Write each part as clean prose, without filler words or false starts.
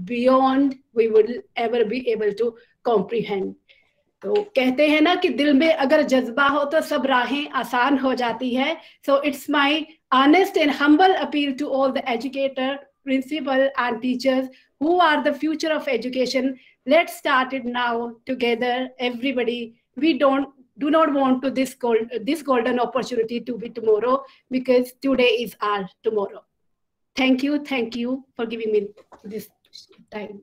beyond we will ever be able to comprehend. तो कहते हैं ना कि दिल में अगर जज्बा हो तो सब राहें आसान हो जाती है. So it's my honest and humble appeal to all the educator, principal and teachers who are the future of education. Let's start it now together, everybody. We do not want to this golden opportunity to be tomorrow, because today is our tomorrow. Thank you for giving me this time.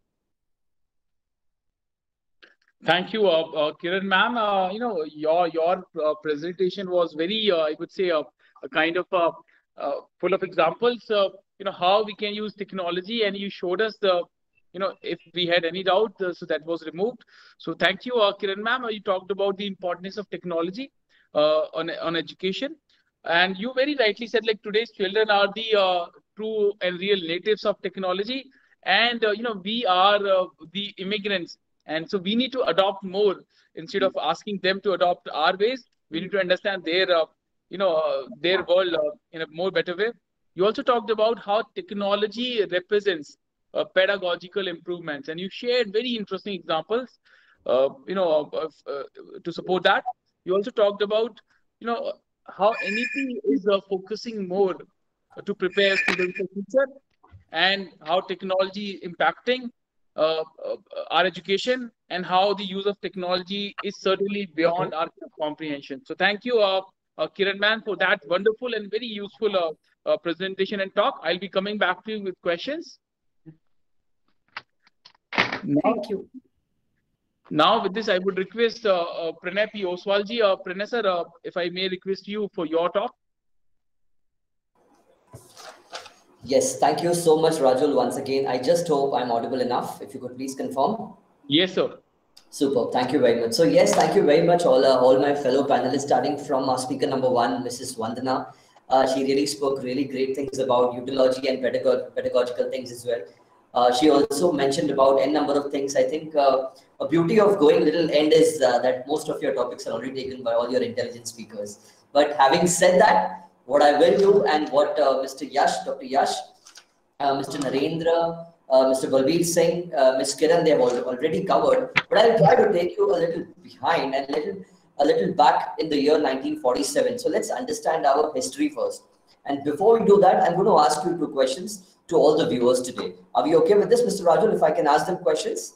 Thank you, Kiran ma'am. Your presentation was very, I would say, a kind of full of examples. How we can use technology, and you showed us the, if we had any doubt, so that was removed. So thank you, Kiran ma'am. You talked about the importance of technology on education, and you very rightly said, like, today's children are the true and real natives of technology, and we are the immigrants. And so we need to adopt more instead of asking them to adopt our ways. We need to understand their, their world in a more better way. You also talked about how technology represents pedagogical improvements, and you shared very interesting examples, to support that. You also talked about, how NEP is focusing more to prepare students for future, and how technology impacting our education, and how the use of technology is certainly beyond our comprehension. So thank you, Kiran man, for that wonderful and very useful presentation and talk. I'll be coming back to you with questions. Thank you. Now with this, I would request Pranay P. Oswalji. Pranay sir, if I may request you for your talk. Yes, thank you so much, Rajul, once again. I just hope I'm audible enough. If you could please confirm. Yes, sir. Super. Thank you very much. So yes, thank you very much, all my fellow panelists, starting from our speaker number one, Mrs. Vandana. She really spoke really great things about utology and pedagogical things as well. She also mentioned about n number of things. I think a beauty of going little end is that most of your topics are already taken by all your intelligent speakers. But having said that, what I will do, and what Mr. Yash, Dr. Yash, Mr. Narendra, Mr. Balbir Singh, Ms. Kiran, they have already covered. But I'll try to take you a little behind and a little back in the year 1947. So let's understand our history first. And before we do that, I'm going to ask you 2 questions to all the viewers today. Are we okay with this, Mr. Rajul, if I can ask them questions?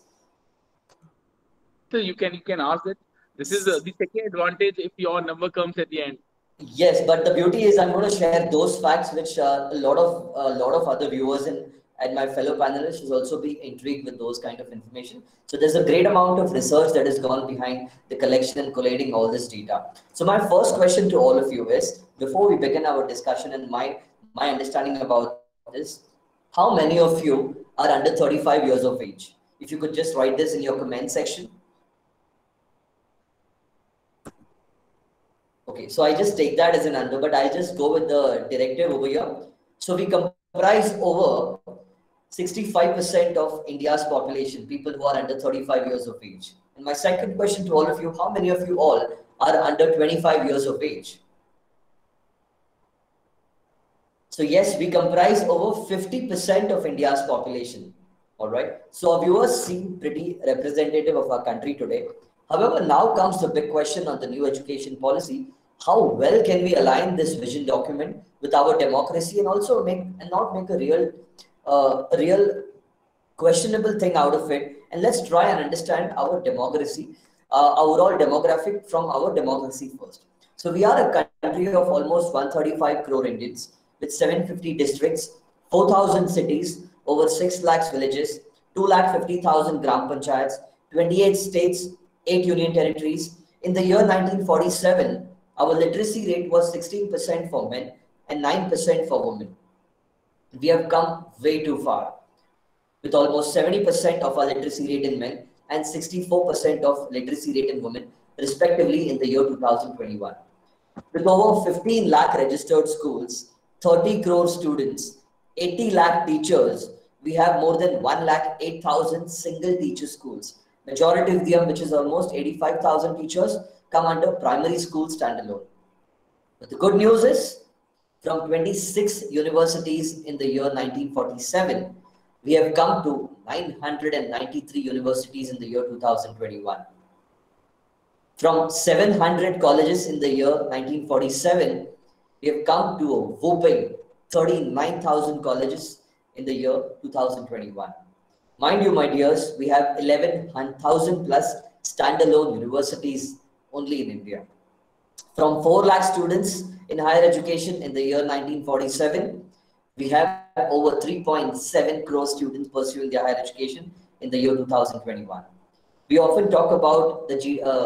So you can ask it. This is the second advantage if your number comes at the end. Yes, but the beauty is I'm going to share those facts which a lot of other viewers and my fellow panelists will also be intrigued with those kind of information. So there's a great amount of research that has gone behind the collection and collating all this data. So my first question to all of you is, before we begin our discussion and my understanding about this, how many of you are under 35 years of age? If you could just write this in your comment section. Okay, so I just take that as an under, but I'll just go with the directive over here. So we comprise over 65% of India's population, people who are under 35 years of age. And my second question to all of you, how many of you all are under 25 years of age? So yes, we comprise over 50% of India's population. All right. So our viewers seem pretty representative of our country today. However, now comes the big question on the new education policy. How well can we align this vision document with our democracy, and also not make a real questionable thing out of it? And let's try and understand our democracy, overall demographic from our democracy first. So we are a country of almost 135 crore Indians with 750 districts, 4,000 cities, over 6 lakhs villages, 2,50,000 gram panchayats, 28 states, 8 union territories. In the year 1947, our literacy rate was 16% for men and 9% for women. We have come way too far, with almost 70% of our literacy rate in men and 64% of literacy rate in women, respectively, in the year 2021. With over 15 lakh registered schools, 30 crore students, 80 lakh teachers, we have more than 1,08,000 single teacher schools. Majority of them, which is almost 85,000 teachers, come under primary school standalone. But the good news is, from 26 universities in the year 1947, we have come to 993 universities in the year 2021. From 700 colleges in the year 1947, we have come to a whopping 39,000 colleges in the year 2021. Mind you, my dears, we have 11,000 plus standalone universities only in India. From 4 lakh students in higher education in the year 1947, we have over 3.7 crore students pursuing their higher education in the year 2021. We often talk about the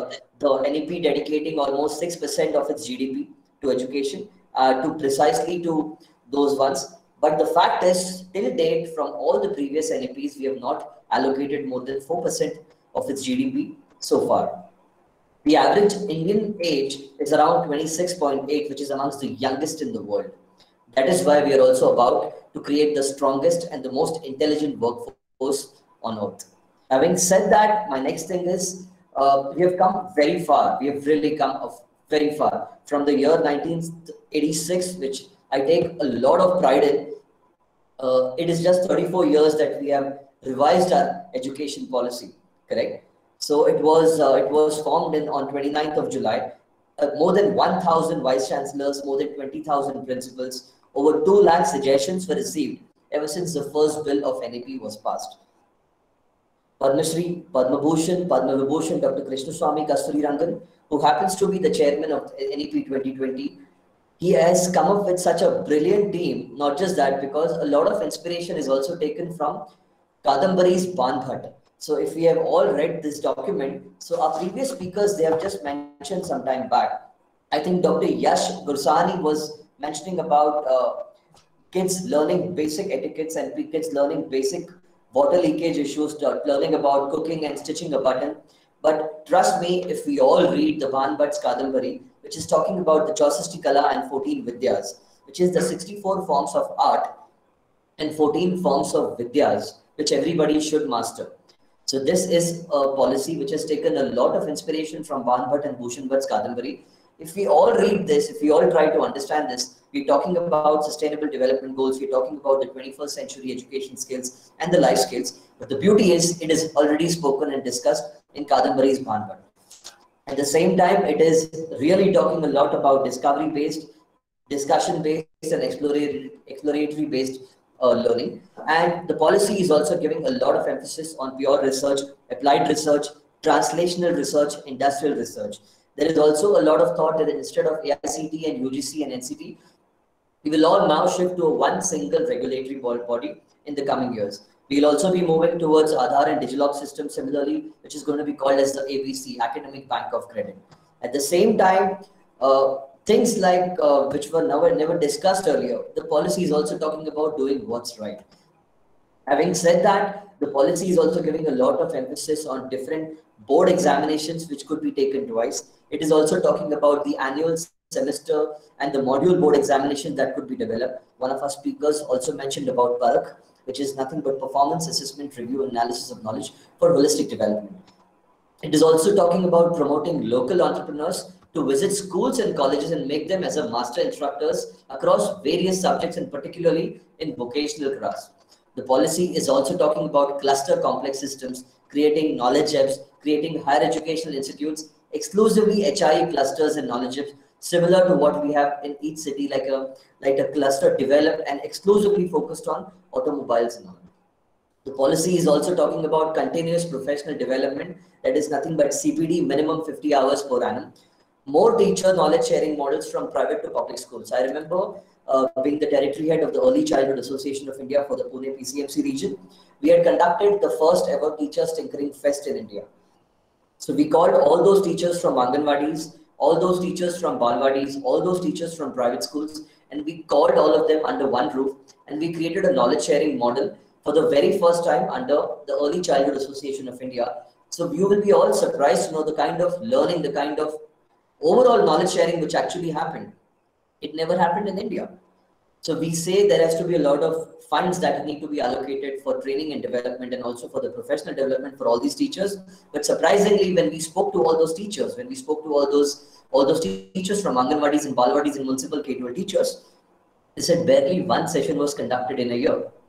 NEP dedicating almost 6% of its GDP to education, precisely to those ones. But the fact is, till date, from all the previous NEPs, we have not allocated more than 4% of its GDP so far. The average Indian age is around 26.8, which is amongst the youngest in the world. That is why we are also about to create the strongest and the most intelligent workforce on earth. Having said that, my next thing is, we have come very far. We have really come very far. From the year 1986, which I take a lot of pride in, it is just 34 years that we have revised our education policy, correct? So it was formed on 29th of July. More than 1,000 vice chancellors, more than 20,000 principals, over 2 lakh suggestions were received ever since the first bill of NEP was passed. Padma Shri, Padma Bhushan, Padma Vibhushan, Dr. Krishnaswamy Kasturirangan, who happens to be the chairman of NEP 2020, he has come up with such a brilliant team. Not just that, because a lot of inspiration is also taken from Kadambari's Banbhat. So if we have all read this document, so our previous speakers, they have just mentioned some time back. I think Dr. Yash Gursani was mentioning about kids learning basic etiquettes and kids learning basic water leakage issues, learning about cooking and stitching a button. But trust me, if we all read the Banbhat's Kadambari, which is talking about the 64 Kala and 14 Vidyas, which is the 64 forms of art and 14 forms of Vidyas, which everybody should master. So this is a policy which has taken a lot of inspiration from Banbhat and Bhushan Bhatt's Kadambari. If we all read this, if we all try to understand this, we're talking about sustainable development goals, we're talking about the 21st century education skills and the life skills. But the beauty is, it is already spoken and discussed in Kadambari's Banbhat. At the same time, it is really talking a lot about discovery-based, discussion-based and exploratory-based learning. And the policy is also giving a lot of emphasis on pure research, applied research, translational research, industrial research. There is also a lot of thought that instead of AICT and UGC and NCT, we will all now shift to a one single regulatory body in the coming years. We will also be moving towards Aadhaar and Digilock system similarly, which is going to be called as the ABC, Academic Bank of Credit. At the same time, things like which were never discussed earlier, the policy is also talking about doing what's right. Having said that, the policy is also giving a lot of emphasis on different board examinations which could be taken twice. It is also talking about the annual semester and the module board examination that could be developed. One of our speakers also mentioned about PARC, which is nothing but Performance Assessment Review and Analysis of Knowledge for Holistic Development. It is also talking about promoting local entrepreneurs to visit schools and colleges and make them as a master instructors across various subjects and particularly in vocational crafts. The policy is also talking about cluster complex systems, creating knowledge hubs, creating higher educational institutes, exclusively HIE clusters and knowledge hubs, similar to what we have in each city, like a cluster developed and exclusively focused on automobiles and all. The policy is also talking about continuous professional development, that is nothing but CPD, minimum 50 hours per annum. More teacher knowledge sharing models from private to public schools. I remember being the territory head of the Early Childhood Association of India for the Pune PCMC region. We had conducted the first ever Teachers Tinkering Fest in India. So we called all those teachers from Anganwadis, all those teachers from Balwadis, all those teachers from private schools, and we called all of them under one roof, and we created a knowledge sharing model for the very first time under the Early Childhood Association of India. So you will be all surprised to know the kind of learning, the kind of overall knowledge sharing which actually happened. It never happened in India. So we say there has to be a lot of funds that need to be allocated for training and development and also for the professional development for all these teachers. But surprisingly, when we spoke to all those teachers, when we spoke to all those teachers from Anganwadis and Balwadis and municipal K-12 teachers, they said barely one session was conducted in a year.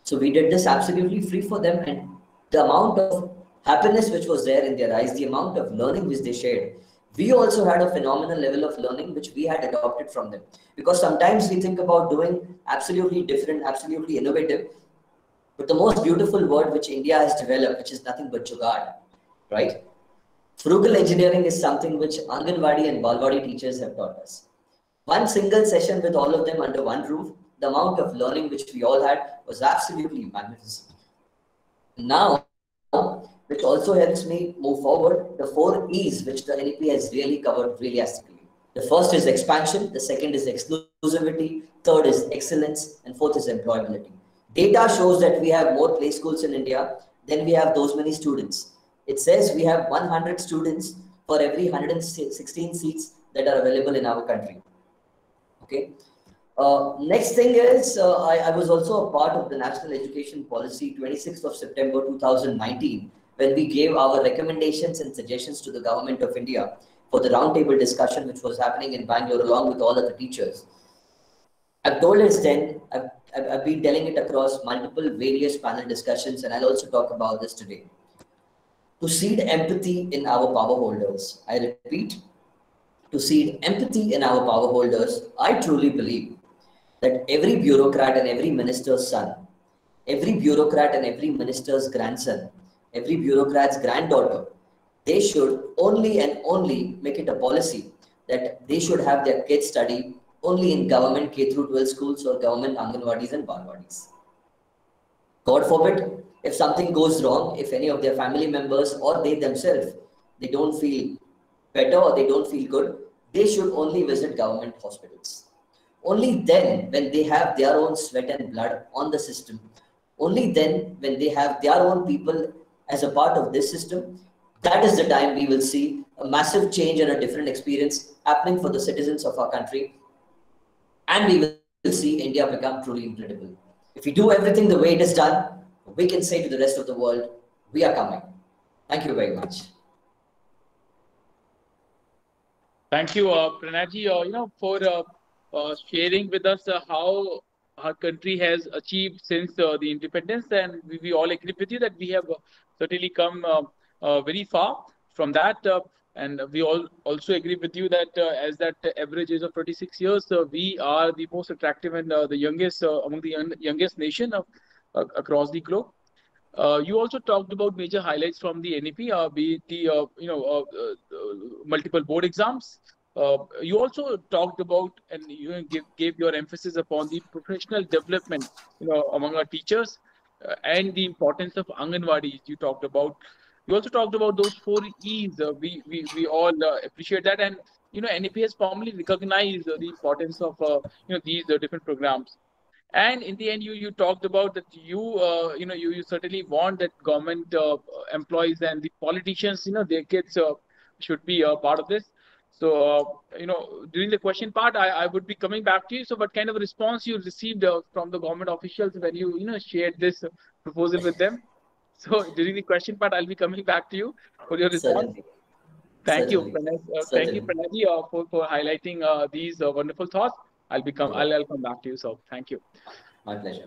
So we did this absolutely free for them, and the amount of happiness which was there in their eyes, the amount of learning which they shared, we also had a phenomenal level of learning which we had adopted from them. Because sometimes we think about doing absolutely different, absolutely innovative, but the most beautiful word which India has developed, which is nothing but jugaad, right? Frugal engineering is something which Anganwadi and Balwadi teachers have taught us. One single session with all of them under one roof, the amount of learning which we all had was absolutely magnificent. Now, which also helps me move forward, the 4 E's which the NEP has really covered really aesthetically. The first is expansion, the second is exclusivity, third is excellence, and fourth is employability. Data shows that we have more play schools in India than we have those many students. It says we have 100 students for every 116 seats that are available in our country. Okay. Next thing is, I was also a part of the National Education Policy 26th of September 2019, when we gave our recommendations and suggestions to the Government of India for the roundtable discussion which was happening in Bangalore along with all other teachers. I've told us then, I've been telling it across multiple various panel discussions, and I'll also talk about this today. To seed empathy in our power holders, I repeat, to seed empathy in our power holders, I truly believe that every bureaucrat and every minister's son, every bureaucrat and every minister's grandson, every bureaucrat's granddaughter, they should only and only make it a policy that they should have their kids study only in government K through 12 schools or government Anganwadis and Balwadis. God forbid, if something goes wrong, if any of their family members or they themselves, they don't feel better or they don't feel good, they should only visit government hospitals. Only then, when they have their own sweat and blood on the system, only then, when they have their own people as a part of this system, that is the time we will see a massive change and a different experience happening for the citizens of our country. And we will see India become truly incredible. If we do everything the way it is done, we can say to the rest of the world, we are coming. Thank you very much. Thank you, Pranayji, for sharing with us how our country has achieved since the independence, and we all agree with you that we have certainly come very far from that, and we all also agree with you that as that average age of 36 years, we are the most attractive and the youngest among the youngest nation across the globe. You also talked about major highlights from the NEP, be it the multiple board exams. You also talked about and you gave your emphasis upon the professional development, among our teachers and the importance of Anganwadis. You talked about. You also talked about those 4 E's. We all appreciate that, and NEP has formally recognized the importance of these different programs. And in the end, you talked about that you certainly want that government employees and the politicians, their kids should be a part of this. So, during the question part, I would be coming back to you. So what kind of response you received from the government officials when you shared this proposal with them? So during the question part, I'll be coming back to you for your response. Certainly. Thank you, Certainly. thank you, Pranayji, for highlighting these wonderful thoughts. I'll come back to you. So thank you. My pleasure.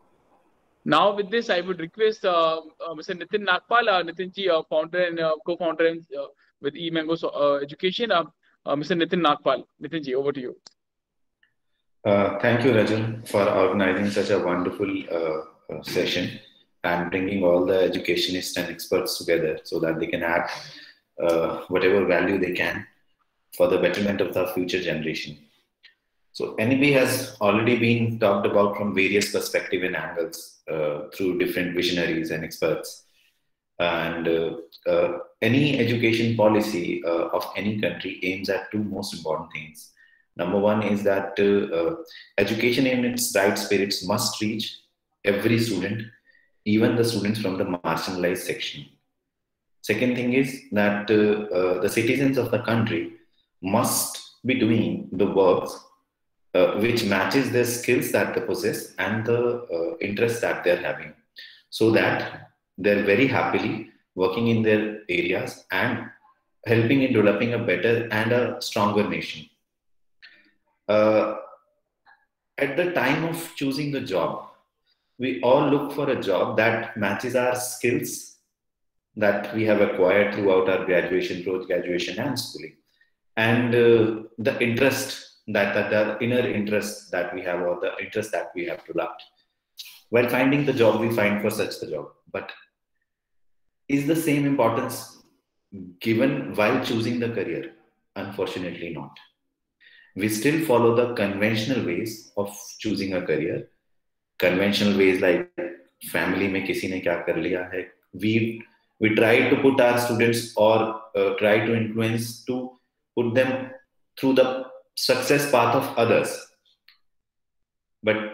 Now with this, I would request Mr. Nitin Nagpal, Nitinji, founder and co-founder with eMango Education, Mr. Nitin Nagpal. Nitinji, over to you. Thank you, Rajan, for organizing such a wonderful session and bringing all the educationists and experts together so that they can add whatever value they can for the betterment of the future generation. So NEP has already been talked about from various perspectives and angles through different visionaries and experts. And any education policy of any country aims at 2 most important things. Number 1 is that education in its right spirits must reach every student, even the students from the marginalized section. Second thing is that the citizens of the country must be doing the work which matches the skills that they possess and the interests that they're having, so that they're very happily working in their areas and helping in developing a better and a stronger nation. At the time of choosing the job, we all look for a job that matches our skills that we have acquired throughout our graduation, post-graduation and schooling. And the interest that the inner interest that we have, or the interest that we have developed. While finding the job, we find for such the job. But is the same importance given while choosing the career? Unfortunately not. We still follow the conventional ways of choosing a career. Conventional ways like family में किसी ने क्या कर लिया है. We try to put our students or try to influence to put them through the success path of others. But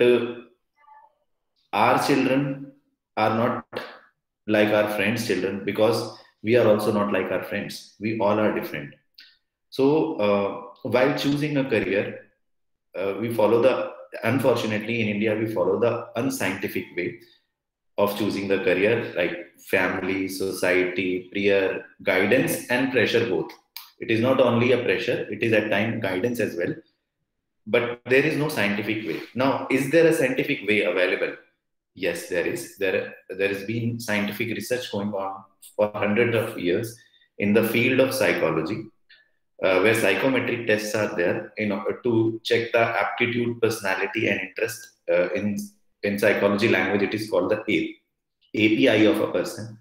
our children are not like our friends' children, because we are also not like our friends. We all are different. So while choosing a career, we follow unfortunately in India, we follow the unscientific way of choosing the career, like family, society, peer, guidance and pressure both. It is not only a pressure, it is at times guidance as well. But there is no scientific way. Now, is there a scientific way available? Yes, there is. There has been scientific research going on for hundreds of years in the field of psychology, where psychometric tests are there in order to check the aptitude, personality, and interest. In psychology language, it is called the API of a person.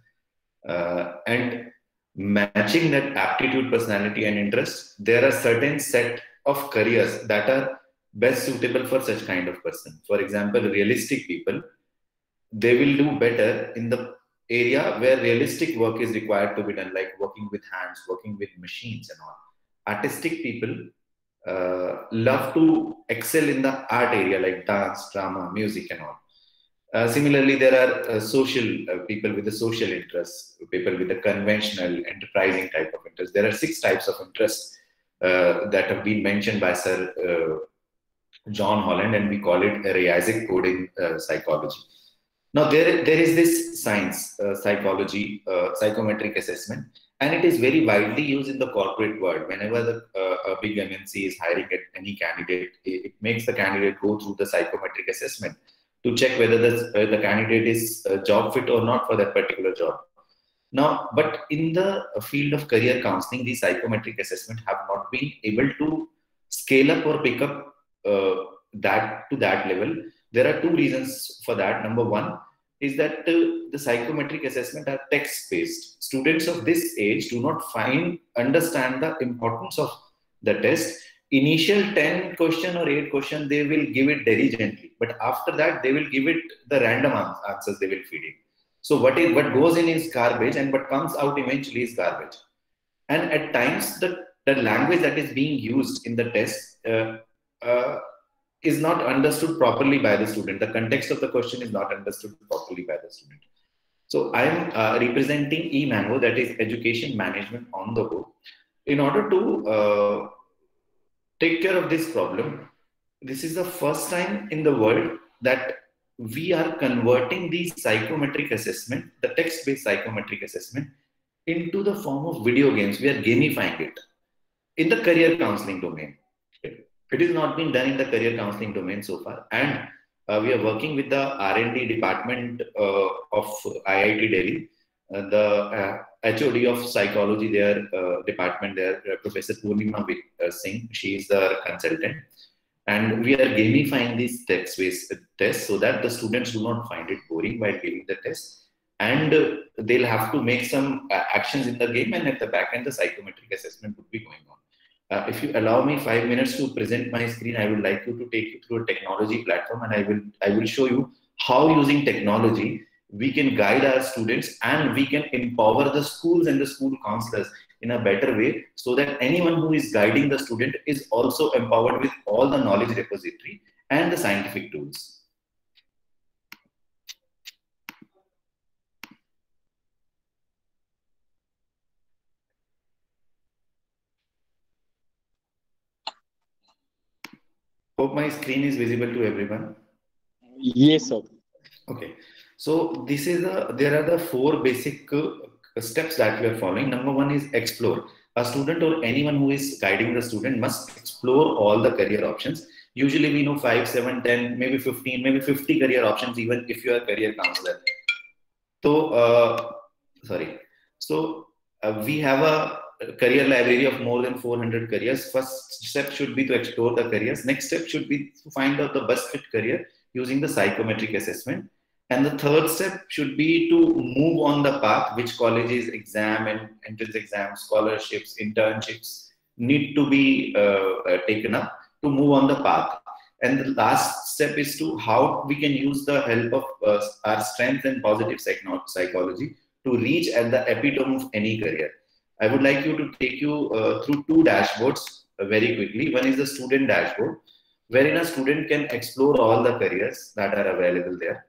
And matching that aptitude, personality, and interest, there are certain set of careers that are best suitable for such kind of person. For example, realistic people, they will do better in the area where realistic work is required to be done, like working with hands, working with machines and all. Artistic people love to excel in the art area, like dance, drama, music and all. Similarly, there are social people with the social interests, people with the conventional enterprising type of interest. There are 6 types of interests that have been mentioned by Sir John Holland, and we call it Reyesic code in psychology. Now, there is this science, psychology, psychometric assessment, and it is very widely used in the corporate world. Whenever a big MNC is hiring any candidate, it makes the candidate go through the psychometric assessment to check whether the candidate is job fit or not for that particular job. Now, but in the field of career counseling, the psychometric assessment have not been able to scale up or pick up that to that level. There are 2 reasons for that. Number 1 is that the psychometric assessment are text-based. Students of this age do not understand the importance of the test. Initial 10 question or 8 question, they will give it diligently, but after that they will give it the random answers they will feed it. So what goes in is garbage, and what comes out eventually is garbage. And at times the language that is being used in the test is not understood properly by the student. The context of the question is not understood properly by the student. So I am representing eMango, that is Education Management on the Go. In order to take care of this problem, this is the first time in the world that we are converting the psychometric assessment, the text-based psychometric assessment, into the form of video games. We are gamifying it in the career counseling domain. It has not been done in the career counseling domain so far, and we are working with the R&D department of IIT Delhi, the HOD of psychology, their department there, Professor Purnima Singh. She is the consultant, and we are gamifying these text-based tests so that the students do not find it boring while giving the test, and they'll have to make some actions in the game, and at the back end the psychometric assessment would be going on. If you allow me 5 minutes to present my screen, I would like you to take you through a technology platform, and I will show you how, using technology, we can guide our students and we can empower the schools and the school counselors in a better way, so that anyone who is guiding the student is also empowered with all the knowledge repository and the scientific tools. Hope my screen is visible to everyone. Yes, sir. Okay. So this is there are the 4 basic steps that we are following. Number 1 is explore. A student or anyone who is guiding the student must explore all the career options. Usually we know 5, 7, 10, maybe 15, maybe 50 career options, even if you are a career counselor. So, we have a career library of more than 400 careers. First step should be to explore the careers. Next step should be to find out the best fit career using the psychometric assessment. And the third step should be to move on the path, which colleges, exam and entrance exams, scholarships, internships need to be taken up to move on the path. And the last step is to how we can use the help of our strength and positive psychology to reach at the epitome of any career. I would like you to take you through two dashboards very quickly. One is the student dashboard, wherein a student can explore all the careers that are available there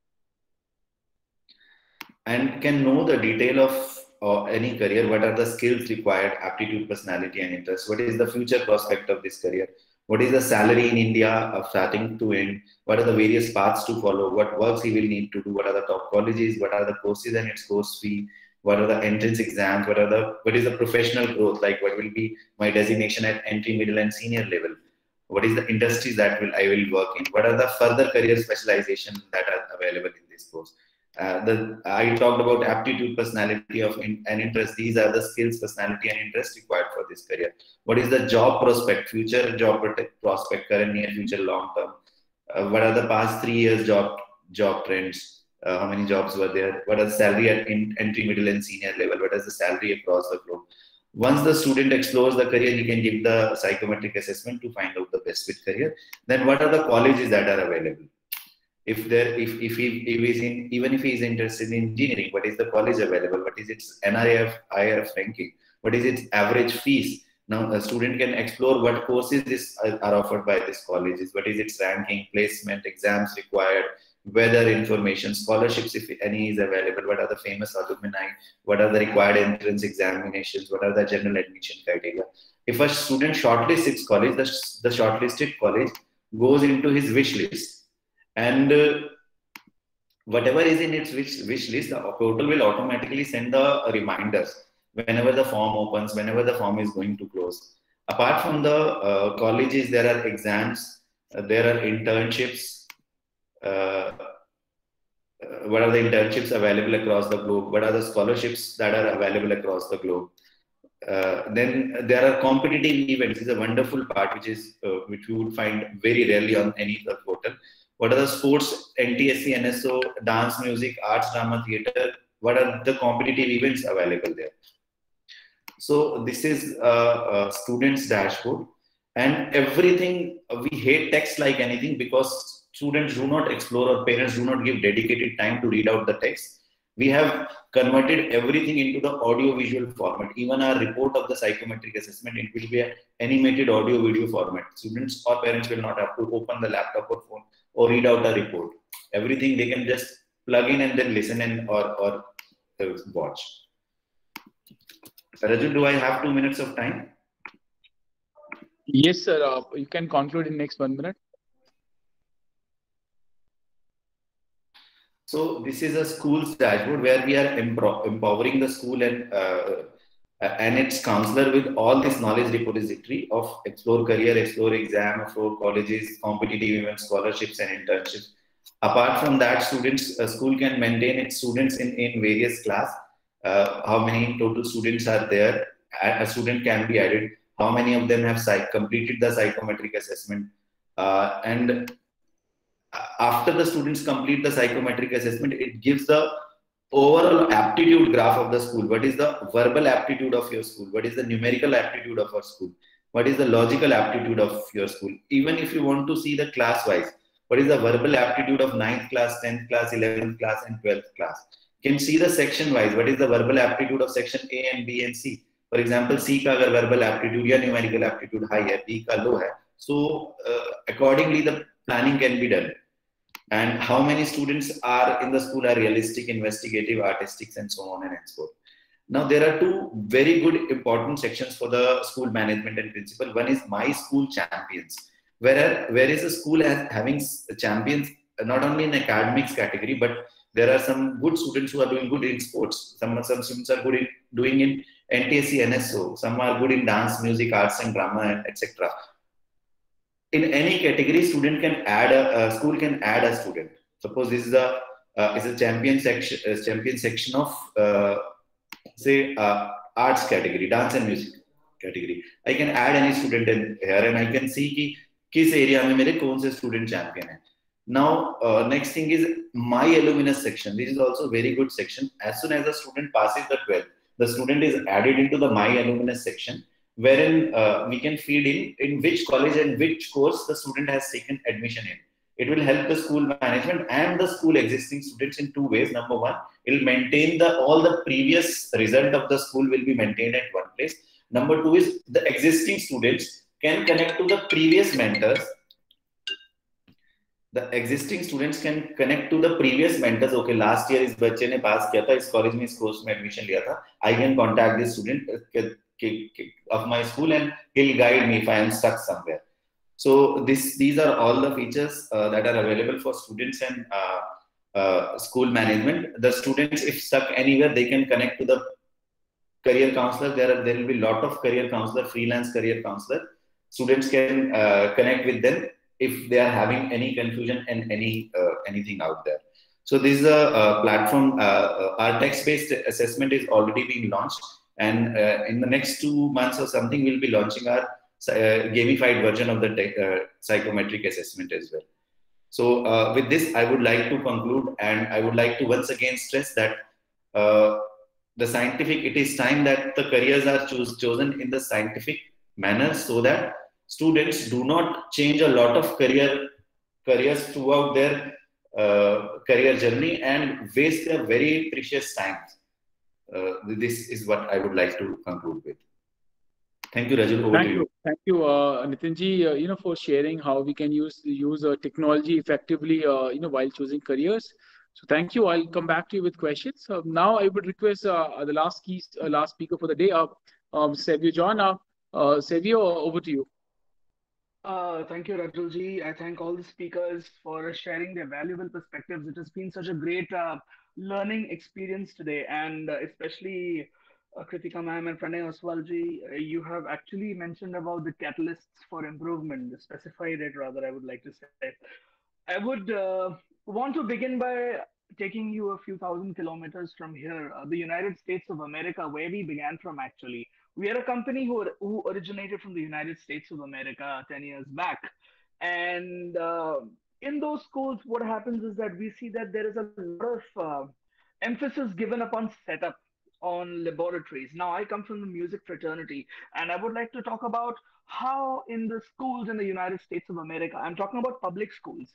and can know the detail of any career. What are the skills required, aptitude, personality, and interest? What is the future prospect of this career? What is the salary in India of starting to end? What are the various paths to follow? What works he will need to do? What are the top colleges? What are the courses and its course fee? What are the entrance exams? What is the professional growth? Like what will be my designation at entry, middle, and senior level? What is the industries that I will work in? What are the further career specializations that are available in this course? I talked about aptitude, personality, and interest. These are the skills, personality, and interest required for this career. What is the job prospect, future job prospect, current, near future, long term? What are the past 3 years job trends? How many jobs were there? What are the salary at entry, middle, and senior level? What is the salary across the globe? Once the student explores the career, he can give the psychometric assessment to find out the best fit career. Then what are the colleges that are available? Even if he is interested in engineering, what is the college available? What is its NIRF, IRF ranking? What is its average fees? Now, a student can explore what courses are offered by these colleges. What is its ranking, placement, exams required, weather information, scholarships, if any is available. What are the famous alumni? What are the required entrance examinations? What are the general admission criteria? If a student shortlists its college, the shortlisted college goes into his wish list. And whatever is in its wish list, the portal will automatically send the reminders whenever the form opens, whenever the form is going to close. Apart from the colleges, there are exams, there are internships. What are the internships available across the globe? What are the scholarships that are available across the globe? Then there are competitive events. It's a wonderful part which you would find very rarely on any other portal. What are the sports, NTSC, NSO, dance, music, arts, drama, theatre? What are the competitive events available there? So this is a student's dashboard. And everything, we hate text like anything because students do not explore or parents do not give dedicated time to read out the text. We have converted everything into the audio-visual format. Even our report of the psychometric assessment, it will be an animated audio-video format. Students or parents will not have to open the laptop or phone or read out a report. Everything they can just plug in and then listen and or watch. Raju, do I have 2 minutes of time? Yes, sir. You can conclude in next 1 minute. So this is a school's dashboard where we are empowering the school and its counselor with all this knowledge repository of explore career, explore exam, explore colleges, competitive events, scholarships, and internships. Apart from that, school can maintain its students in various class. How many total students are there? A student can be added. How many of them have completed the psychometric assessment? And after the students complete the psychometric assessment, it gives the overall aptitude graph of the school. What is the verbal aptitude of your school? What is the numerical aptitude of our school? What is the logical aptitude of your school? Even if you want to see the class wise, what is the verbal aptitude of 9th class, 10th class, 11th class, and 12th class? You can see the section wise. What is the verbal aptitude of section A and B and C? For example, C ka agar verbal aptitude या numerical aptitude high hai, B ka low hai. So accordingly, the planning can be done. And how many students are in the school are realistic, investigative, artistic, and so on and so forth. Now, there are two very good important sections for the school management and principal. One is My School Champions, where is a school having champions not only in academics category, but there are some good students who are doing good in sports. Some students are good in doing in NTSC, NSO. Some are good in dance, music, arts, and drama, etc. in any category, school can add a student. Suppose this is a champion section of say arts category, dance and music category. I can add any student in here, and I can see कि किस area में मेरे कौन से student champion है. Now, next thing is my alumnus section. This is also a very good section. As soon as the student passes the 12th, the student is added into the my alumnus section, wherein we can feed in which college and which course the student has taken admission in. It will help the school management and the school existing students in two ways. Number one, it will maintain all the previous result of the school will be maintained at one place. Number two is the existing students can connect to the previous mentors. The existing students can connect to the previous mentors. Okay, last year इस बच्चे ने पास किया था, इस college में इस course में admission लिया था. I can contact this student of my school and he'll guide me if I am stuck somewhere. So these are all the features that are available for students and school management. The students, if stuck anywhere, they can connect to the career counselor. There will be a lot of career counselor, freelance career counselor. Students can connect with them if they are having any confusion and anything out there. So this is a platform. Our text-based assessment is already being launched, and in the next 2 months or something, we'll be launching our gamified version of the psychometric assessment as well. So with this, I would like to conclude, and I would like to once again stress that the scientific, it is time that the careers are chosen in the scientific manner, so that students do not change a lot of careers throughout their career journey and waste their very precious time. This is what I would like to conclude with. Thank you, Rajul. Over to you. Thank you, Nitinji, for sharing how we can use technology effectively, while choosing careers. So thank you. I'll come back to you with questions. Now I would request the last speaker for the day, Savio John. Savio, over to you. Thank you, Rajulji. I thank all the speakers for sharing their valuable perspectives. It has been such a great learning experience today, and especially Kritika ma'am and Pranay Oswalji, you have actually mentioned about the catalysts for improvement, specified it rather, I would like to say. I would want to begin by taking you a few thousand kilometers from here, the United States of America, where we began from actually. We are a company who originated from the United States of America 10 years back. And in those schools, what happens is that we see that there is a lot of emphasis given upon setup, on laboratories. Now, I come from the music fraternity, and I would like to talk about how in the schools in the United States of America, I'm talking about public schools,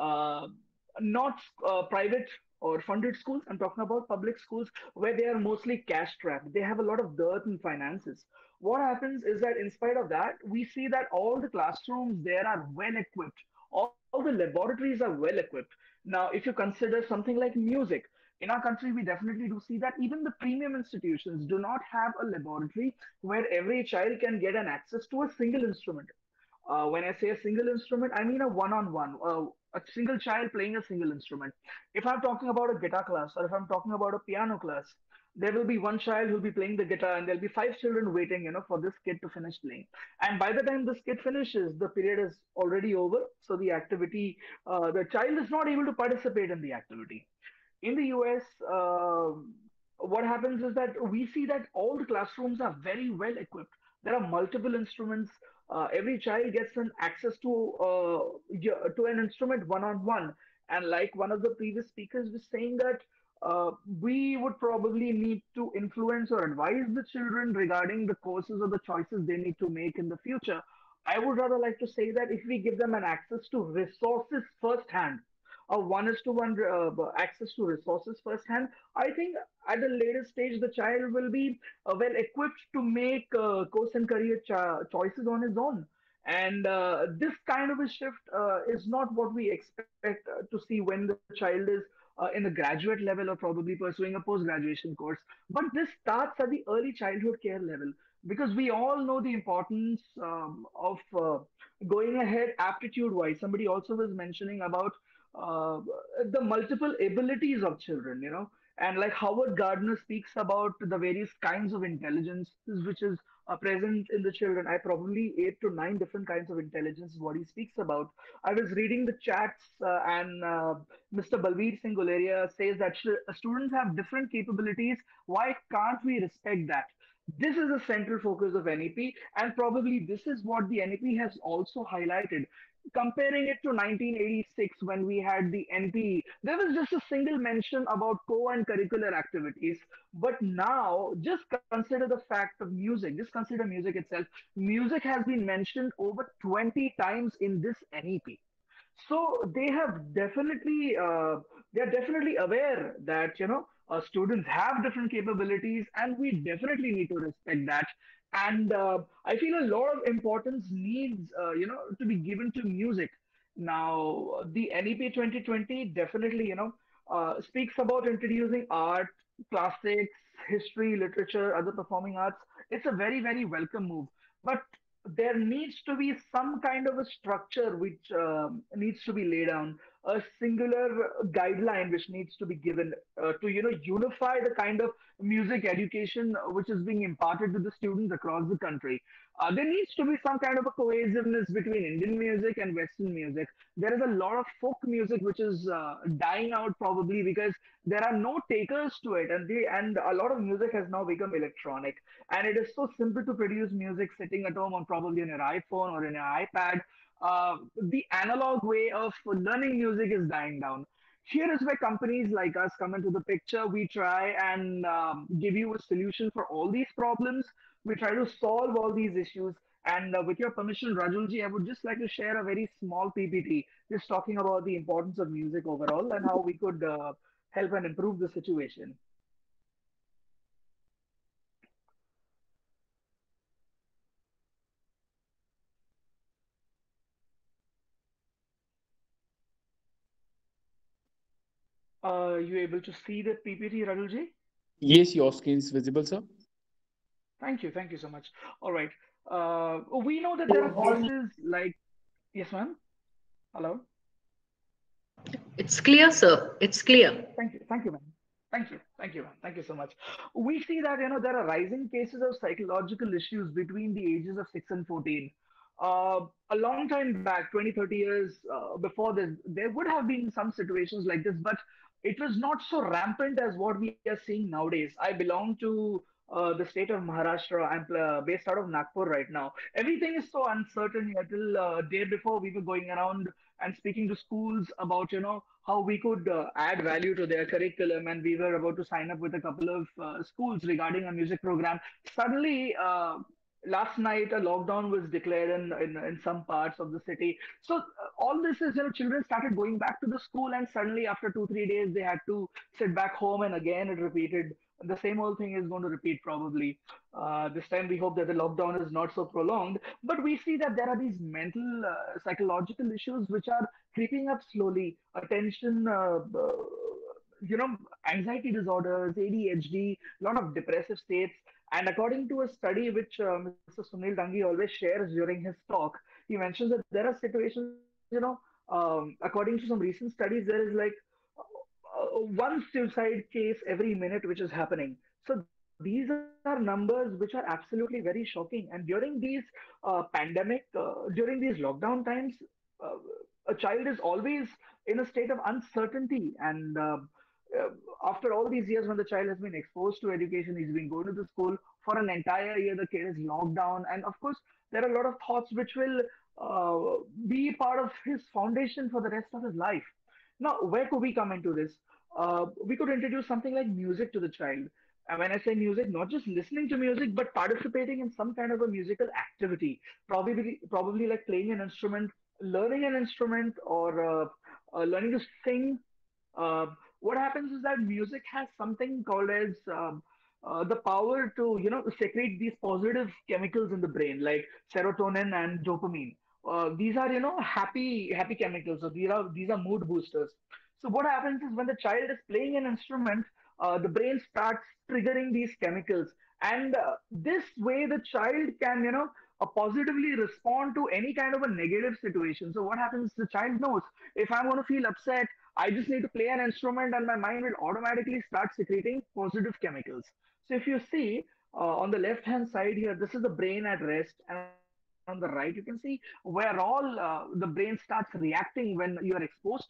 not private or funded schools. I'm talking about public schools where they are mostly cash strapped. They have a lot of dirt in finances. What happens is that in spite of that, we see that all the classrooms there are well equipped. All the laboratories are well equipped. Now, if you consider something like music, in our country, we definitely do see that even the premium institutions do not have a laboratory where every child can get an access to a single instrument. When I say a single instrument, I mean a one-on-one, a single child playing a single instrument. If I'm talking about a guitar class, or if I'm talking about a piano class, there will be one child who'll be playing the guitar, and there'll be 5 children waiting, for this kid to finish playing. And by the time this kid finishes, the period is already over. So the activity, the child is not able to participate in the activity. In the US, what happens is that we see that all the classrooms are very well equipped. There are multiple instruments. Every child gets an access to an instrument one-on-one. And like one of the previous speakers was saying that we would probably need to influence or advise the children regarding the courses or the choices they need to make in the future. I would rather like to say that if we give them an access to resources firsthand, a 1:1 access to resources firsthand, I think at the later stage, the child will be well equipped to make course and career choices on his own. And this kind of a shift is not what we expect to see when the child is in the graduate level or probably pursuing a post-graduation course. But this starts at the early childhood care level, because we all know the importance of going ahead aptitude-wise. Somebody also was mentioning about the multiple abilities of children, And like Howard Gardner speaks about the various kinds of intelligence which is present in the children. I probably 8 to 9 different kinds of intelligence is what he speaks about. I was reading the chats and Mr. Balveer Singh Guleria says that students have different capabilities. Why can't we respect that? This is the central focus of NEP, and probably this is what the NEP has also highlighted. Comparing it to 1986 when we had the NPE, there was just a single mention about co and curricular activities. But now, just consider the fact of music, just consider music itself. Music has been mentioned over 20 times in this NEP. So they're definitely aware that students have different capabilities, and we definitely need to respect that. And I feel a lot of importance needs to be given to music. Now the NEP 2020 definitely speaks about introducing art, classics, history, literature, other performing arts. It's a very welcome move, but there needs to be some kind of a structure which needs to be laid down, a singular guideline which needs to be given to unify the kind of music education which is being imparted to the students across the country. There needs to be some kind of a cohesiveness between Indian music and Western music. There is a lot of folk music which is dying out probably because there are no takers to it, and a lot of music has now become electronic, and it is so simple to produce music sitting at home on probably on your iPhone or in your iPad. The analog way of learning music is dying down. Here is where companies like us come into the picture. We try and give you a solution for all these problems. We try to solve all these issues. And with your permission, Rajulji, I would just like to share a very small PPT, just talking about the importance of music overall and how we could help and improve the situation. You able to see the PPT, Rajulji? Yes, your screen is visible, sir. Thank you so much. All right. We know that there are cases like, yes, ma'am. Hello. It's clear, sir. It's clear. Thank you, ma'am. Thank you, ma'am. Thank you so much. We see that there are rising cases of psychological issues between the ages of 6 and 14. A long time back, 20, 30 years before this, there would have been some situations like this, but it was not so rampant as what we are seeing nowadays. I belong to the state of Maharashtra. I'm based out of Nagpur right now. Everything is so uncertain. Till day before, we were going around and speaking to schools about how we could add value to their curriculum, and we were about to sign up with a couple of schools regarding a music program. Suddenly, last night a lockdown was declared in some parts of the city. So all this is, children started going back to the school, and suddenly after 2 3 days they had to sit back home, and again it repeated. The same old thing is going to repeat probably. This time we hope that the lockdown is not so prolonged, but we see that there are these mental psychological issues which are creeping up slowly. Attention you know anxiety disorders, ADHD, a lot of depressive states. And according to a study which Mr. Sunil Dangi always shares during his talk, he mentions that there are situations, according to some recent studies, there is like one suicide case every minute which is happening. So these are numbers which are absolutely very shocking. And during these during these lockdown times, uh, a child is always in a state of uncertainty. And uh, after all these years, when the child has been exposed to education, he's been going to the school for an entire year, the kid is locked down. And of course, there are a lot of thoughts which will be part of his foundation for the rest of his life. Now, where could we come into this? We could introduce something like music to the child. And when I say music, not just listening to music, but participating in some kind of a musical activity, probably like playing an instrument, learning an instrument, or learning to sing. Uh, what happens is that music has something called as the power to secrete these positive chemicals in the brain, like serotonin and dopamine. These are happy chemicals. So these are mood boosters. So what happens is when the child is playing an instrument, the brain starts triggering these chemicals, and this way the child can positively respond to any kind of a negative situation. So what happens? The child knows if I'm going to feel upset, I just need to play an instrument and my mind will automatically start secreting positive chemicals. So if you see on the left hand side here, this is the brain at rest, and on the right you can see where all the brain starts reacting when you are exposed to music.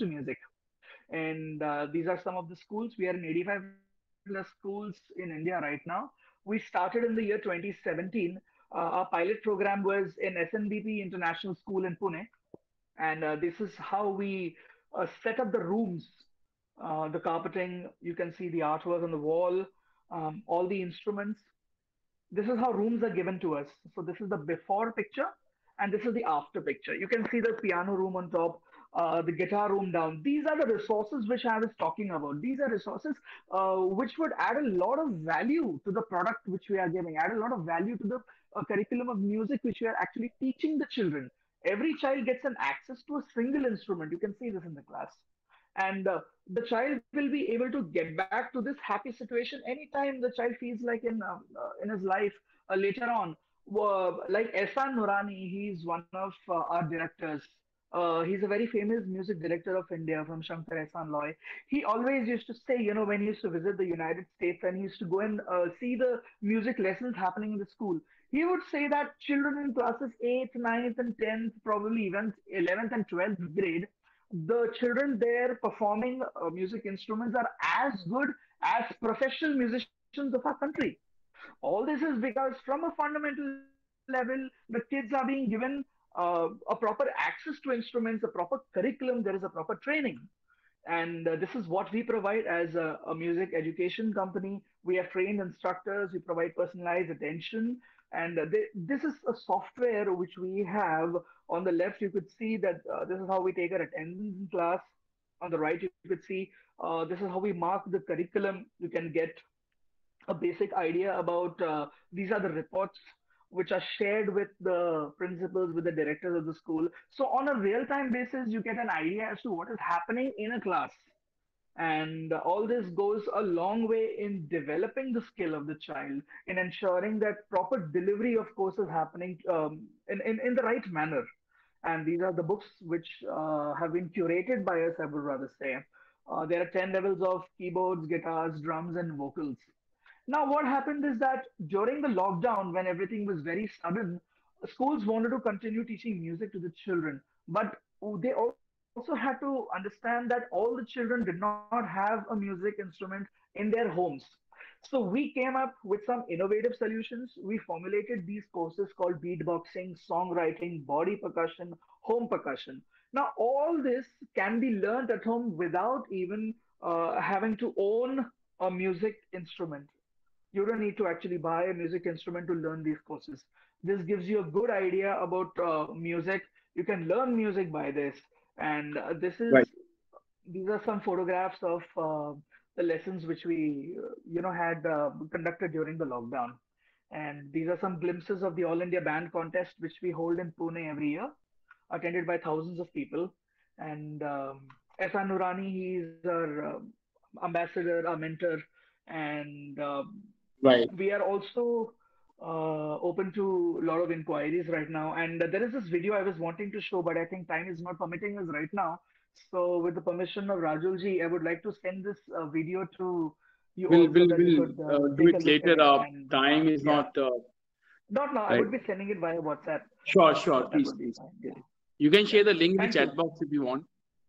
And these are some of the schools. We are in 85 plus schools in India right now. We started in the year 2017. Our pilot program was in SNDP International School in Pune, and this is how we set up the rooms, the carpeting. You can see the artwork on the wall, all the instruments. This is how rooms are given to us. So this is the before picture, and this is the after picture. You can see the piano room on top, the guitar room down. These are the resources which I was talking about. These are resources which would add a lot of value to the product which we are giving, add a lot of value to the curriculum of music which we are actually teaching the children. Every child gets an access to a single instrument. You can see this in the class, and the child will be able to get back to this happy situation anytime the child feels like in his life later on. Like Ehsan Nurani, he's one of our directors. He's a very famous music director of India from Shankar Ehsan Loy. He always used to say, when he used to visit the United States and he used to go and see the music lessons happening in the school, he would say that children in classes 8th, 9th, and 10th, probably even 11th and 12th grade, the children there performing music instruments are as good as professional musicians of our country. All this is because from a fundamental level, the kids are being given a proper access to instruments, a proper curriculum, there is a proper training. And this is what we provide as a music education company. We have trained instructors, we provide personalized attention. And this is a software which we have. On the left, you could see that this is how we take our attendance in class. On the right, you could see this is how we mark the curriculum. You can get a basic idea about these are the reports which are shared with the principals, with the directors of the school. So on a real-time basis, you get an idea as to what is happening in a class. And all this goes a long way in developing the skill of the child, in ensuring that proper delivery of course is happening in the right manner. And these are the books which have been curated by us, I would rather say. There are 10 levels of keyboards, guitars, drums, and vocals. Now, what happened is that during the lockdown, when everything was very sudden, schools wanted to continue teaching music to the children, but they also had to understand that all the children did not have a music instrument in their homes. So we came up with some innovative solutions. We formulated these courses called beatboxing, songwriting, body percussion, home percussion. Now, all this can be learned at home without even having to own a music instrument. You don't need to actually buy a music instrument to learn these courses. This gives you a good idea about music. You can learn music by this. And Right. these are some photographs of the lessons which we, had conducted during the lockdown. And these are some glimpses of the All India Band Contest, which we hold in Pune every year, attended by thousands of people. And Ehsan Nurani, he's our ambassador, our mentor, and Right. we are also open to a lot of inquiries right now. And there is this video I was wanting to show, but I think time is not permitting us right now. So, with the permission of Rajulji, I would like to send this video to you We'll all so that you we'll could do take a it look at later. it. And Time is yeah, not not now. I right. would be sending it via WhatsApp. Sure, So that please, would be please. fine. Yeah. You can Yeah. share the link in the Thank you. chat box if you want.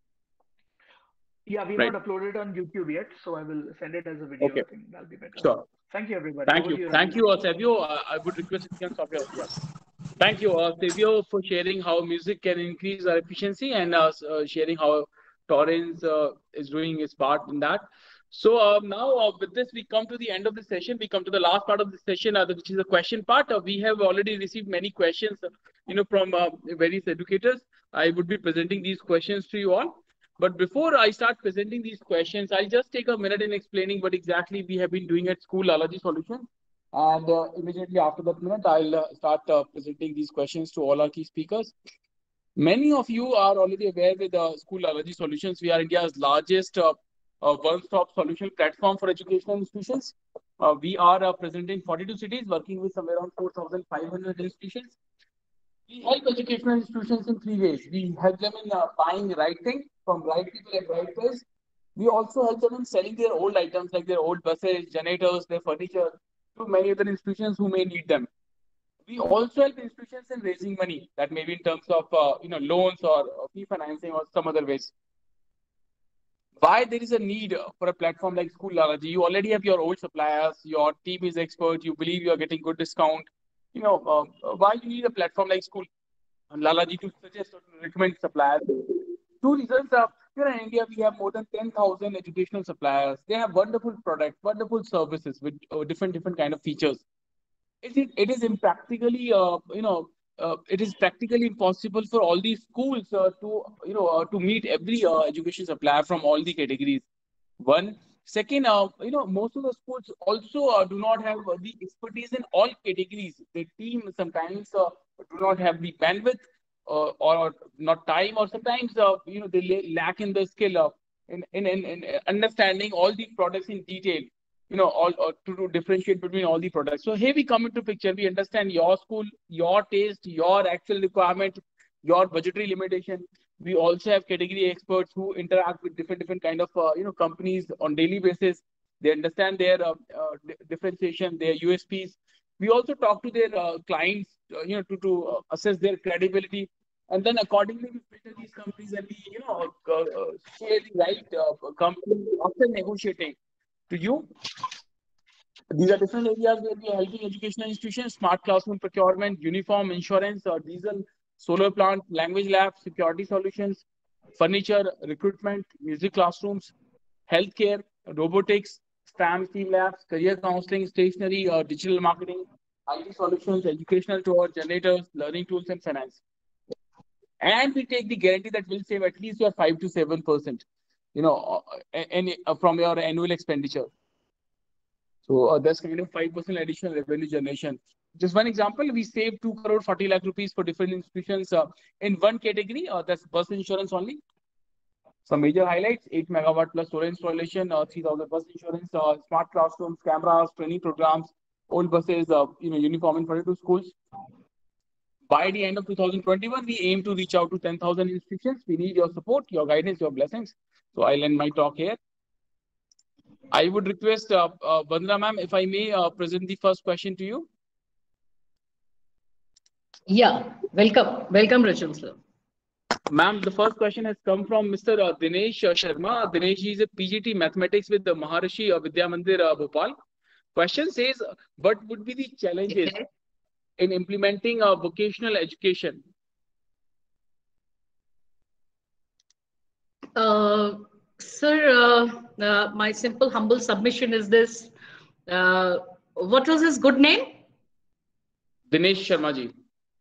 Yeah, we've Right. not uploaded on YouTube yet, so I will send it as a video. Okay. I think that'll be better. Sure. Thank you, everybody. Thank Over to you. you, Thank Rajul. you, Savio. I would request if you can stop your yes. Thank you, Savio, for sharing how music can increase our efficiency and sharing how Torrens is doing his part in that. So now with this, we come to the end of the session. We come to the last part of the session, which is the question part. We have already received many questions, from various educators. I would be presenting these questions to you all. But before I start presenting these questions, I'll just take a minute in explaining what exactly we have been doing at School Allergy Solutions. And immediately after that minute, I'll start presenting these questions to all our key speakers. Many of you are already aware with School Allergy Solutions. We are India's largest one-stop solution platform for educational institutions. We are present in 42 cities, working with somewhere around 4,500 institutions. We help educational institutions in 3 ways. We help them in buying the right thing, from right people at right place. We also help them in selling their old items like their old buses, generators, their furniture to many other institutions who may need them. We also help institutions in raising money, that may be in terms of loans or fee financing or some other ways. Why there is a need for a platform like School Lalaji? You already have your old suppliers, your team is expert, you believe you are getting good discount. Why you need a platform like School Lalaji to suggest or to recommend suppliers? Two reasons. Here in India, we have more than 10,000 educational suppliers. They have wonderful products, wonderful services with different kind of features. It is impractically, it is practically impossible for all these schools to meet every education supplier from all the categories. One. Second, most of the schools also do not have the expertise in all categories. The team sometimes do not have the bandwidth or not time, or sometimes they lack in the skill in understanding all the products in detail. To differentiate between all the products. So here we come into picture. We understand your school, your taste, your actual requirement, your budgetary limitation. We also have category experts who interact with different kind of companies on daily basis. They understand their differentiation, their USPs. We also talk to their clients, to assess their credibility, and then accordingly we filter these companies and we share the right company after negotiating to you. These are different areas where we are helping educational institutions: smart classroom procurement, uniform, insurance, diesel, solar plant, language lab, security solutions, furniture, recruitment, music classrooms, healthcare, robotics, STEM team labs, career counseling, stationery, digital marketing, IT solutions, educational tours, generators, learning tools, and finance. And we take the guarantee that we'll save at least your 5 to 7%, from your annual expenditure. So that's kind of 5% additional revenue generation. Just one example, we saved 2 crore 40 lakh rupees for different institutions in one category, that's bus insurance only. Some major highlights: 8 megawatt plus solar installation, 3,000 bus insurance, smart classrooms, cameras, training programs, old buses, uniform in 42 schools. By the end of 2021, we aim to reach out to 10,000 institutions. We need your support, your guidance, your blessings. So I'll end my talk here. I would request Vandana ma'am, if I may present the first question to you. Yeah, welcome, Rachel sir. Ma'am, the first question has come from Mr. Dinesh Sharma. Dinesh is a PGT Mathematics with the Maharishi Vidya Mandir Bhopal. Question says, what would be the challenges in implementing vocational education? Sir, my simple, humble submission is this. What was his good name? Dinesh Sharma ji.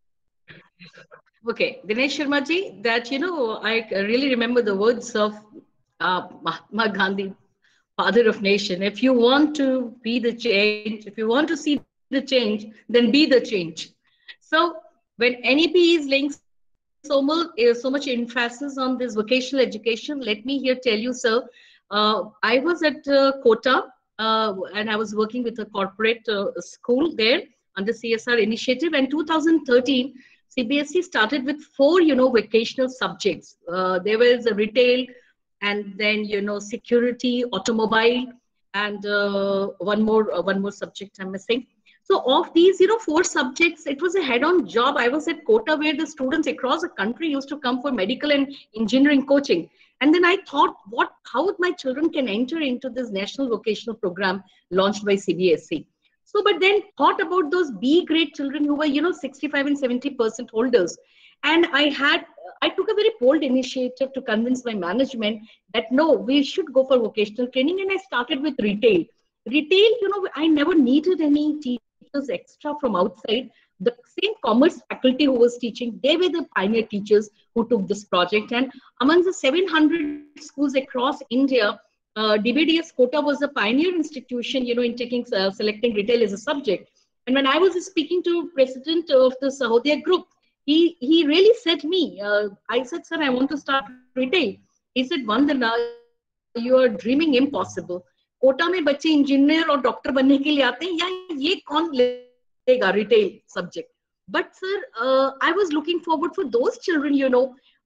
Okay, Dinesh Sharma ji, that, I really remember the words of Mahatma Gandhi, father of nation. If you want to be the change, if you want to see the change, then be the change. So when NEP is laying so much emphasis on this vocational education, let me here tell you, sir, I was at Kota and I was working with a corporate school there under CSR initiative. And 2013, CBSE started with 4, vocational subjects. There was a retail, and then, security, automobile, and one more subject I'm missing. So of these, 4 subjects, it was a head-on job. I was at Kota where the students across the country used to come for medical and engineering coaching. And then I thought, how my children can enter into this national vocational program launched by CBSE. So, but then thought about those B grade children who were, 65 and 70% holders. And I took a very bold initiative to convince my management that no, we should go for vocational training. And I started with retail. Retail, I never needed any teachers extra from outside. The same commerce faculty who was teaching, they were the pioneer teachers who took this project. And among the 700 schools across India, DBDS Kota was a pioneer institution, in taking selecting retail as a subject. And when I was speaking to president of the Sahodaya group, he really said to me, I said, sir, I want to start retail. He said, Vandana, you are dreaming impossible. Kota में बच्चे engineer और doctor बनने के लिए आते हैं, या ये कौन लेगा retail subject? But sir, I was looking forward for those children,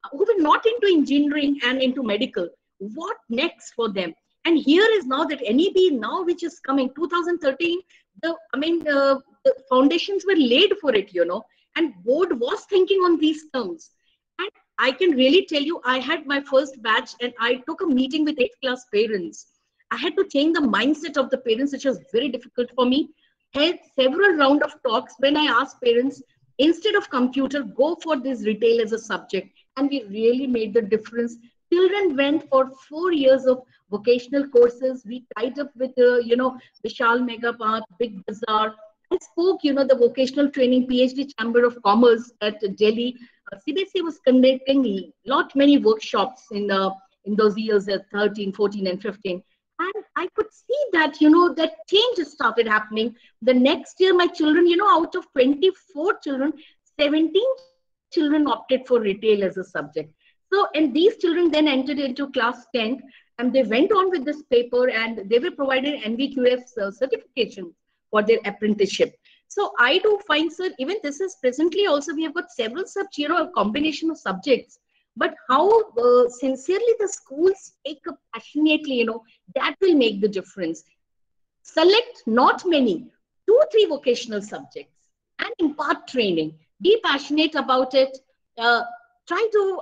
who were not into engineering and into medical. What next for them? And here is now that NEP now, which is coming 2013, the foundations were laid for it, and board was thinking on these terms. And I can really tell you, I had my first batch and I took a meeting with 8th class parents. I had to change the mindset of the parents, which was very difficult for me. Held several rounds of talks when I asked parents, instead of computer, go for this retail as a subject. And we really made the difference. Children went for 4 years of vocational courses. We tied up with, Vishal Mega Park, Big Bazaar. I spoke, the vocational training PhD Chamber of Commerce at Delhi. CBSE was conducting many workshops in those years at 13, 14, and 15. And I could see that, that change started happening. The next year, my children, out of 24 children, 17 children opted for retail as a subject. So, and these children then entered into class 10, and they went on with this paper, and they were provided NVQF certification for their apprenticeship. So I do find, sir, even this is presently also, we have got several such, a combination of subjects. But how sincerely the schools take up passionately, that will make the difference. Select not many, 2-3 vocational subjects and impart training. Be passionate about it. Try to,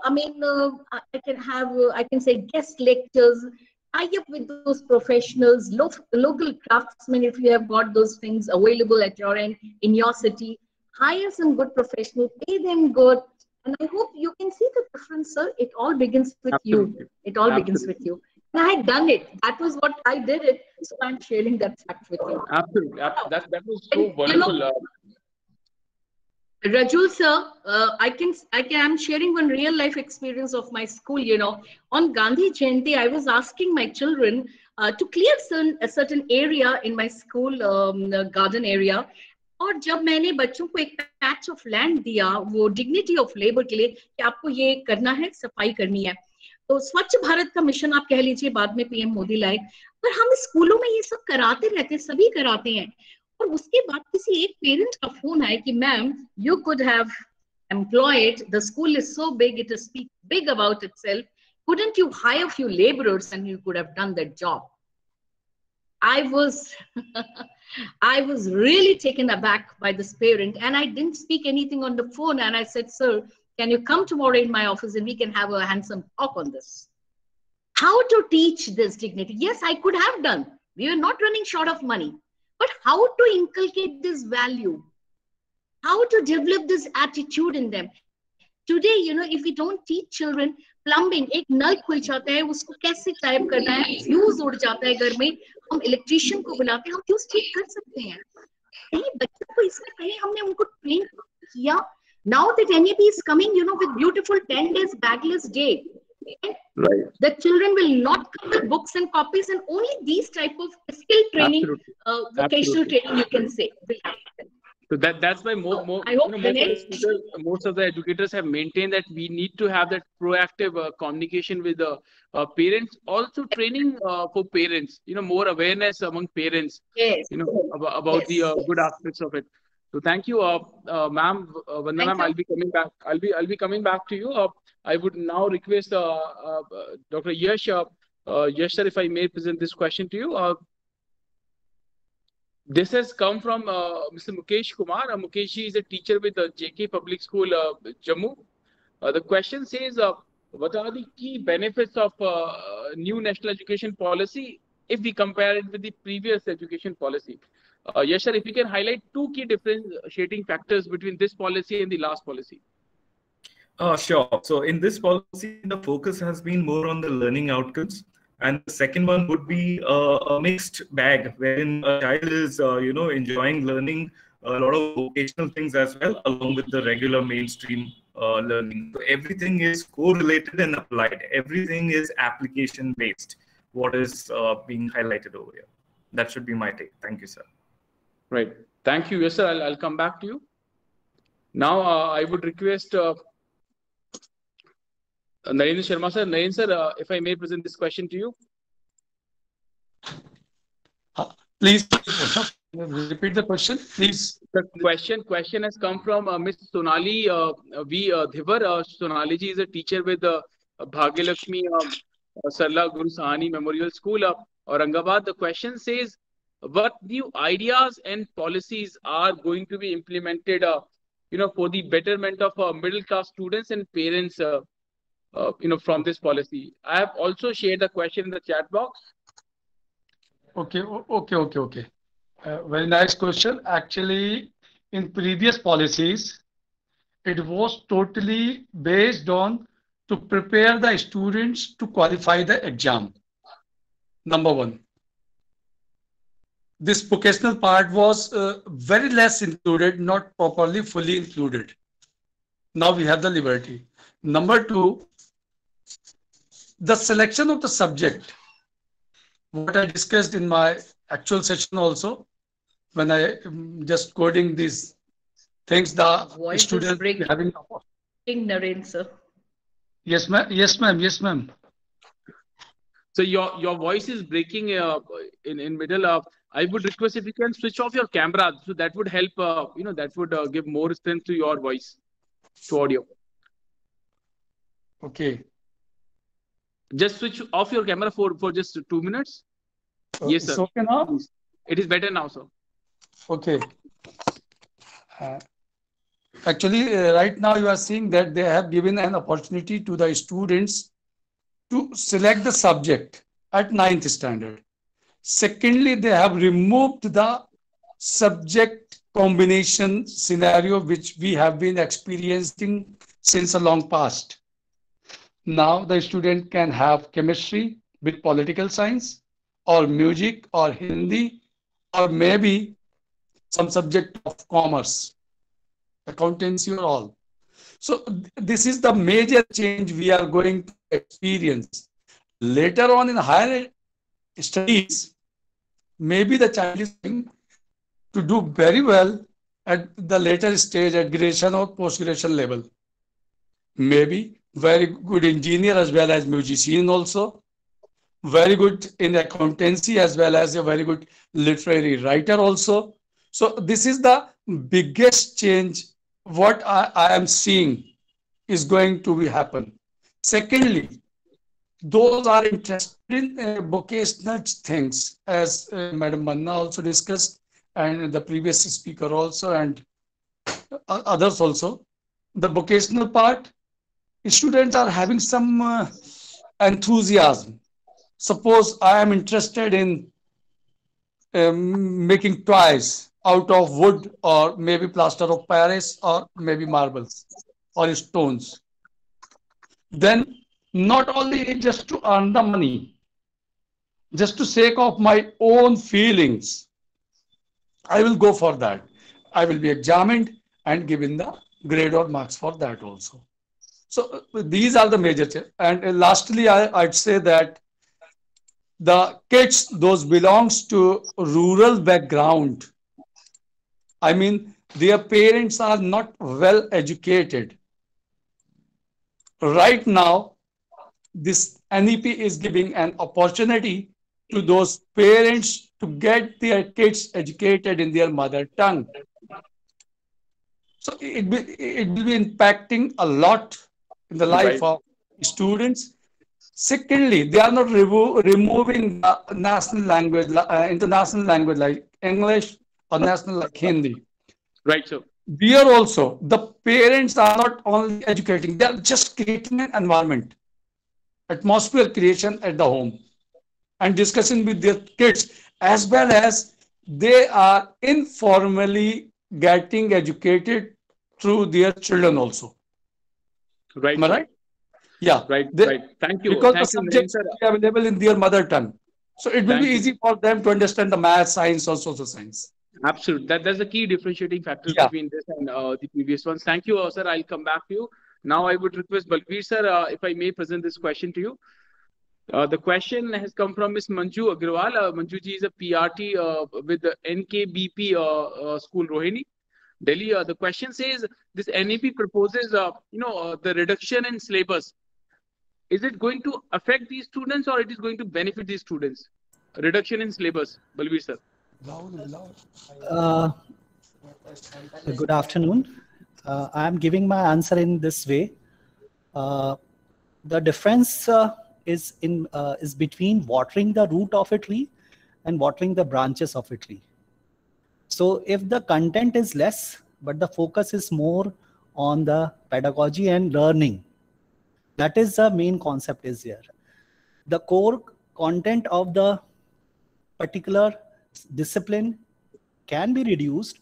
I can say guest lectures, tie up with those professionals, local craftsmen, if you have got those things available at your end, in your city. Hire some good professionals, pay them good. And I hope you can see the difference, sir. It all begins with Absolutely. you. It all begins with you. And I had done it. That was what I did it. So I'm sharing that fact with you. Absolutely. That was so wonderful. Rajul, sir, I'm sharing one real life experience of my school. On Gandhi Jayanti, I was asking my children to clear a certain area in my school garden area. और जब मैंने बच्चों को एक patch of land दिया वो dignity of labour के लिए कि आपको ये करना है, सफाई करनी है, तो स्वच्छ भारत का मिशन आप कह लीजिए, बाद में पीएम मोदी लाए, पर हम स्कूलों में ये सब कराते रहते हैं, सभी कराते हैं. और उसके बाद किसी एक पेरेंट का फोन आया कि ma'am, you could have employed, the school is so big, it is big about itself, couldn't you hire few laborers and you could have done that job? I was really taken aback by this parent, and I didn't speak anything on the phone, and I said, sir, can you come tomorrow in my office and we can have a handsome talk on this? How to teach this dignity? Yes, I could have done. We were not running short of money, but how to inculcate this value? How to develop this attitude in them? Today, if we don't teach children, plumbing, एक नल खुल जाता है, उसको कैसे type करना है, fuse उड़ जाता है घर में, हम इलेक्ट्रिशियन को बुलाते हैं, हम फ्यूज ठीक कर सकते हैं. कहीं बच्चों को इसमें कहीं हमने उनको ट्रेन किया. Now that NEP is coming, with beautiful 10 days bagless day, right, the children will not come with books and copies, and only these type of skill training, vocational training, you can say, will happen. So that's why most of the educators have maintained that we need to have that proactive communication with the parents. Also training for parents, more awareness among parents, yes, about the good aspects of it. So thank you, ma'am. Vandana ma'am, I'll be coming back. I'll be coming back to you. I would now request Dr. Yash, Yash sir, if I may present this question to you. This has come from Mr. Mukesh Kumar. Mukesh is a teacher with the JK Public School, Jammu. The question says, what are the key benefits of new national education policy if we compare it with the previous education policy? Yes, sir, if you can highlight 2 key differentiating factors between this policy and the last policy. Sure. So in this policy, the focus has been more on the learning outcomes. And the second one would be a mixed bag, wherein a child is, enjoying learning a lot of vocational things as well, along with the regular mainstream learning. So everything is correlated and applied. Everything is application-based, what is being highlighted over here. That should be my take. Thank you, sir. Right. Thank you. Yes, sir. I'll come back to you. Now, I would request Narendra Sharma sir. Narendra sir, if I may present this question to you. Please Repeat the question, please. The question has come from Miss Sonali V. Dhivar. Sonali ji is a teacher with Bhagyalakshmi Sarla Guru Sahani Memorial School, Aurangabad. The question says, what new ideas and policies are going to be implemented, for the betterment of middle class students and parents, from this policy? I have also shared the question in the chat box. Okay. Very nice question. Actually, in previous policies, it was totally based on to prepare the students to qualify the exam. Number one. This vocational part was very less included, not properly fully included. Now we have the liberty. Number two, the selection of the subject, what I discussed in my actual session also, when I just coding these things, the students having. Naren, sir. Yes, ma'am. Yes, ma'am. So your voice is breaking in middle. I would request if you can switch off your camera, so that would help. That would give more strength to your voice, to audio. Okay. Just switch off your camera for just 2 minutes. Yes, sir. It's okay now? It is better now, sir. Okay. Actually, right now you are seeing that they have given an opportunity to the students to select the subject at 9th standard. Secondly, they have removed the subject combination scenario, which we have been experiencing since a long past. Now the student can have chemistry with political science, or music, or Hindi, or maybe some subject of commerce, accountancy, or all. So this is the major change we are going to experience. Later on in higher studies, maybe the child is going to do very well at the later stage at graduation or post-graduation level. Maybe very good engineer as well as musician also. Very good in accountancy as well as a very good literary writer also. So this is the biggest change what I am seeing is going to be happen. Secondly, those are interested in vocational things, as Madam Manna also discussed, and the previous speaker also, and others also. The vocational part, students are having some enthusiasm. Suppose I am interested in making toys out of wood, or maybe plaster of Paris, or maybe marbles or stones. Then not only just to earn the money, just to sake of my own feelings, I will go for that. I will be examined and given the grade or marks for that also. So these are the major changes. And lastly, I'd say that the kids, those belongs to rural background, I mean, their parents are not well educated. Right now, this NEP is giving an opportunity to those parents to get their kids educated in their mother tongue. So it will be impacting a lot in the life of students. Secondly, they are not removing the national language, international language like English or national like Hindi. Right, sir. Here also, the parents are not only educating, they are just creating an environment, atmosphere creation at the home, and discussing with their kids, as well as they are informally getting educated through their children also. Right. Am I right? Yeah. Right. Thank you. Because the subjects are available in their mother tongue. So it will be easy for them to understand the math, science, or social science. Absolutely. That's the key differentiating factor between this and the previous ones. Thank you, sir. I'll come back to you. Now I would request Balbir, sir, if I may present this question to you. The question has come from Ms. Manju Agrawal. Manju ji is a PRT with the NKBP school, Rohini, Delhi. The question says, this NEP proposes, the reduction in syllabus. Is it going to affect these students, or it is going to benefit these students? Reduction in syllabus, Balbir, sir. Good afternoon. I am giving my answer in this way. The difference is between watering the root of a tree and watering the branches of a tree. So if the content is less, but the focus is more on the pedagogy and learning, that is the main concept is here. The core content of the particular discipline can be reduced,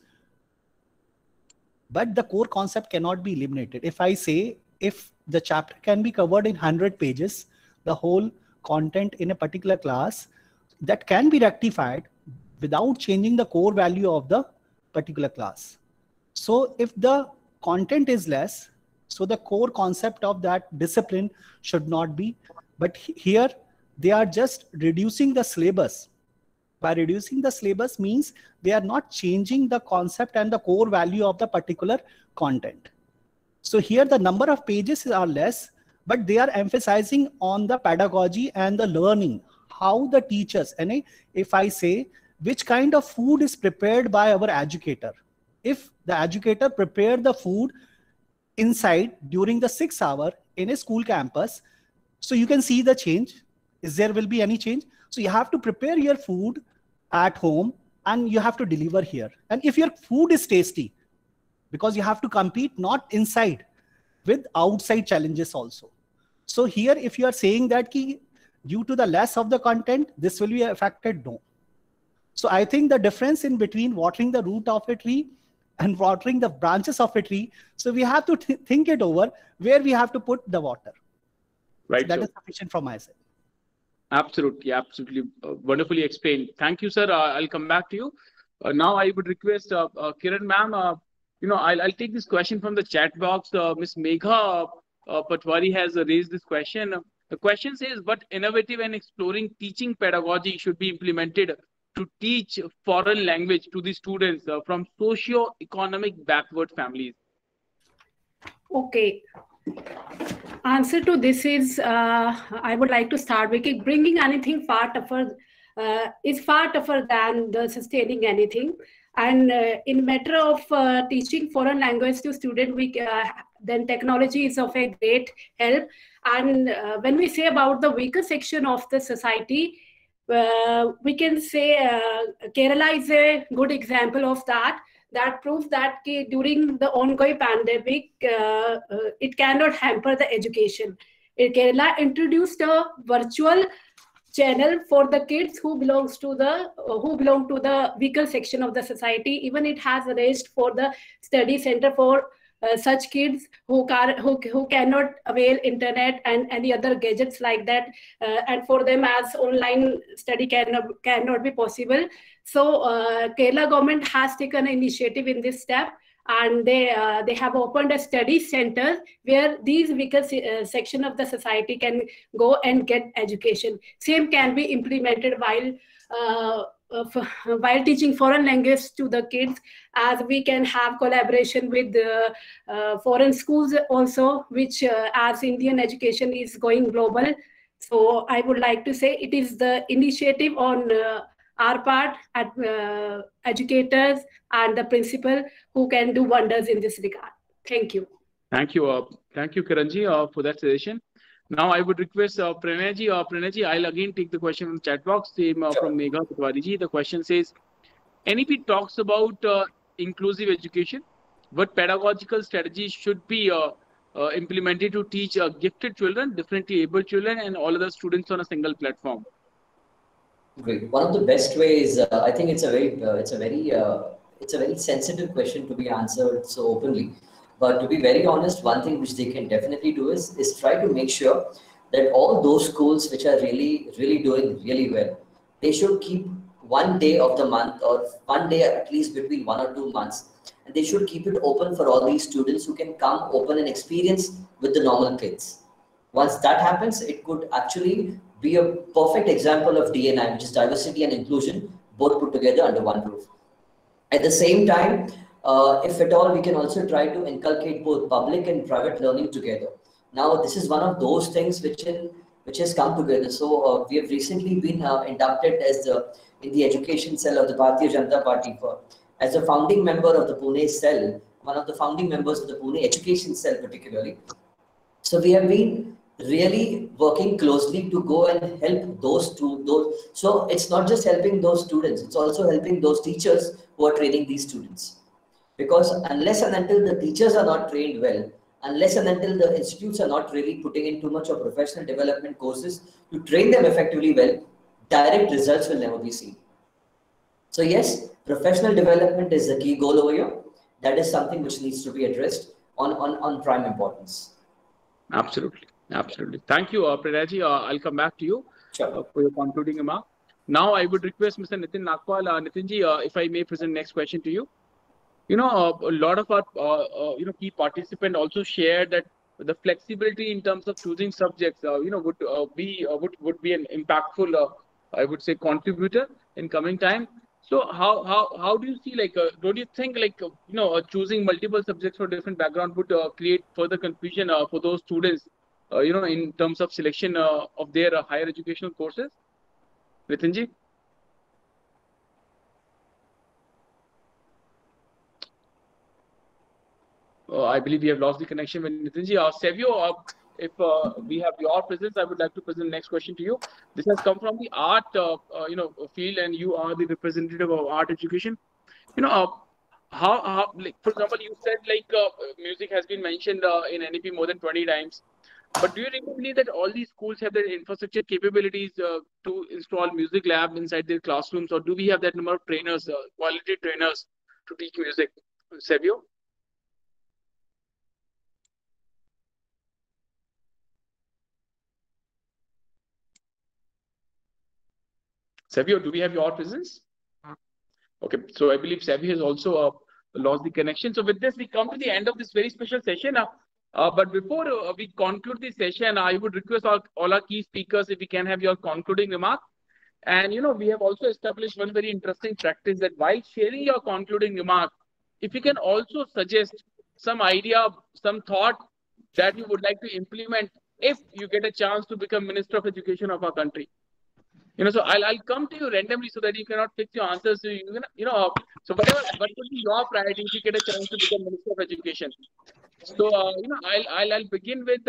but the core concept cannot be eliminated. If I say, if the chapter can be covered in 100 pages, the whole content in a particular class, that can be rectified without changing the core value of the particular class. So if the content is less, so the core concept of that discipline should not be, but here they are just reducing the syllabus. By reducing the syllabus means they are not changing the concept and the core value of the particular content. So here the number of pages are less, but they are emphasizing on the pedagogy and the learning, how the teachers, and if I say which kind of food is prepared by our educator. If the educator prepared the food inside during the 6 hour in a school campus, so you can see the change. Is there will be any change? So you have to prepare your food at home and you have to deliver here. And if your food is tasty, because you have to compete not inside, with outside challenges also. So here, if you are saying that due to the less of the content, this will be affected, no. So I think the difference in between watering the root of a tree and watering the branches of a tree, so we have to think it over where we have to put the water. Right. So that is sufficient from my side. Absolutely, absolutely. Wonderfully explained. Thank you, sir. I'll come back to you. Now I would request Kiran ma'am, I'll take this question from the chat box. Ms. Megha Patwari has raised this question. The question says, what innovative and exploring teaching pedagogy should be implemented to teach foreign language to the students from socio-economic backward families? Okay. Answer to this is, I would like to start with bringing anything far tougher is far tougher than the sustaining anything. And in matter of teaching foreign language to students, then technology is of a great help. And when we say about the weaker section of the society, we can say Kerala is a good example of that. That proves that during the ongoing pandemic, it cannot hamper the education. Kerala introduced a virtual channel for the kids who belong to the weaker section of the society. Even it has arranged for the study center for such kids who cannot avail internet and any other gadgets like that, and for them as online study cannot be possible. So Kerala government has taken an initiative in this step, and they have opened a study center where these weaker section of the society can go and get education. Same can be implemented while teaching foreign language to the kids, as we can have collaboration with foreign schools also, which as Indian education is going global. So I would like to say it is the initiative on our part at educators and the principal who can do wonders in this regard. Thank you. Thank you. Thank you, Kiranji, for that suggestion. Now I would request Pranayji. Pranayji, I'll again take the question from the chat box. Same from Megha Patwari. The question says, NEP talks about inclusive education. What pedagogical strategies should be implemented to teach gifted children, differently able children, and all other students on a single platform? Great. One of the best ways, I think it's a very sensitive question to be answered so openly. But to be very honest, one thing which they can definitely do is try to make sure that all those schools which are really doing really well, they should keep one day of the month or one day at least between 1 or 2 months, and they should keep it open for all these students who can come open and experience with the normal kids. Once that happens, it could actually be a perfect example of D&I, which is diversity and inclusion, both put together under one roof. At the same time, if at all, we can also try to inculcate both public and private learning together. Now, this is one of those things which in which has come together. So we have recently been inducted as in the education cell of the Bharatiya Janata Party as a founding member of the Pune cell, one of the founding members of the Pune education cell particularly. So we have been really working closely to go and help those. So it's not just helping those students, it's also helping those teachers who are training these students. Because unless and until the teachers are not trained well, unless and until the institutes are not really putting in too much of professional development courses to train them effectively well, direct results will never be seen. So yes, professional development is the key goal over here. That is something which needs to be addressed on prime importance. Absolutely. Absolutely. Thank you, Prernaji. I'll come back to you for your concluding remark. Now, I would request Mr. Nitin Nagpal. Nitinji, if I may present next question to you. A lot of our key participants also shared that the flexibility in terms of choosing subjects, would be an impactful, I would say, contributor in coming time. So how do you see, don't you think choosing multiple subjects for different background would create further confusion for those students, in terms of selection of their higher educational courses? Nitinji? I believe we have lost the connection with Nitinji. Savio, if we have your presence, I would like to present the next question to you. This has come from the art, field, and you are the representative of art education. How for example, you said music has been mentioned in NEP more than 20 times. But do you really believe that all these schools have the infrastructure capabilities to install music lab inside their classrooms, or do we have that number of trainers, quality trainers, to teach music? Savio? Savio, do we have your presence? Okay, so I believe Savio has also lost the connection. So with this, we come to the end of this very special session. But before we conclude this session, I would request all our key speakers if we can have your concluding remark. And we have also established one very interesting practice that while sharing your concluding remark, if you can also suggest some idea, some thought that you would like to implement if you get a chance to become Minister of Education of our country. So I'll come to you randomly so that you cannot fix your answers. So so what would be your priority if you get a chance to become Minister of Education? So I'll begin with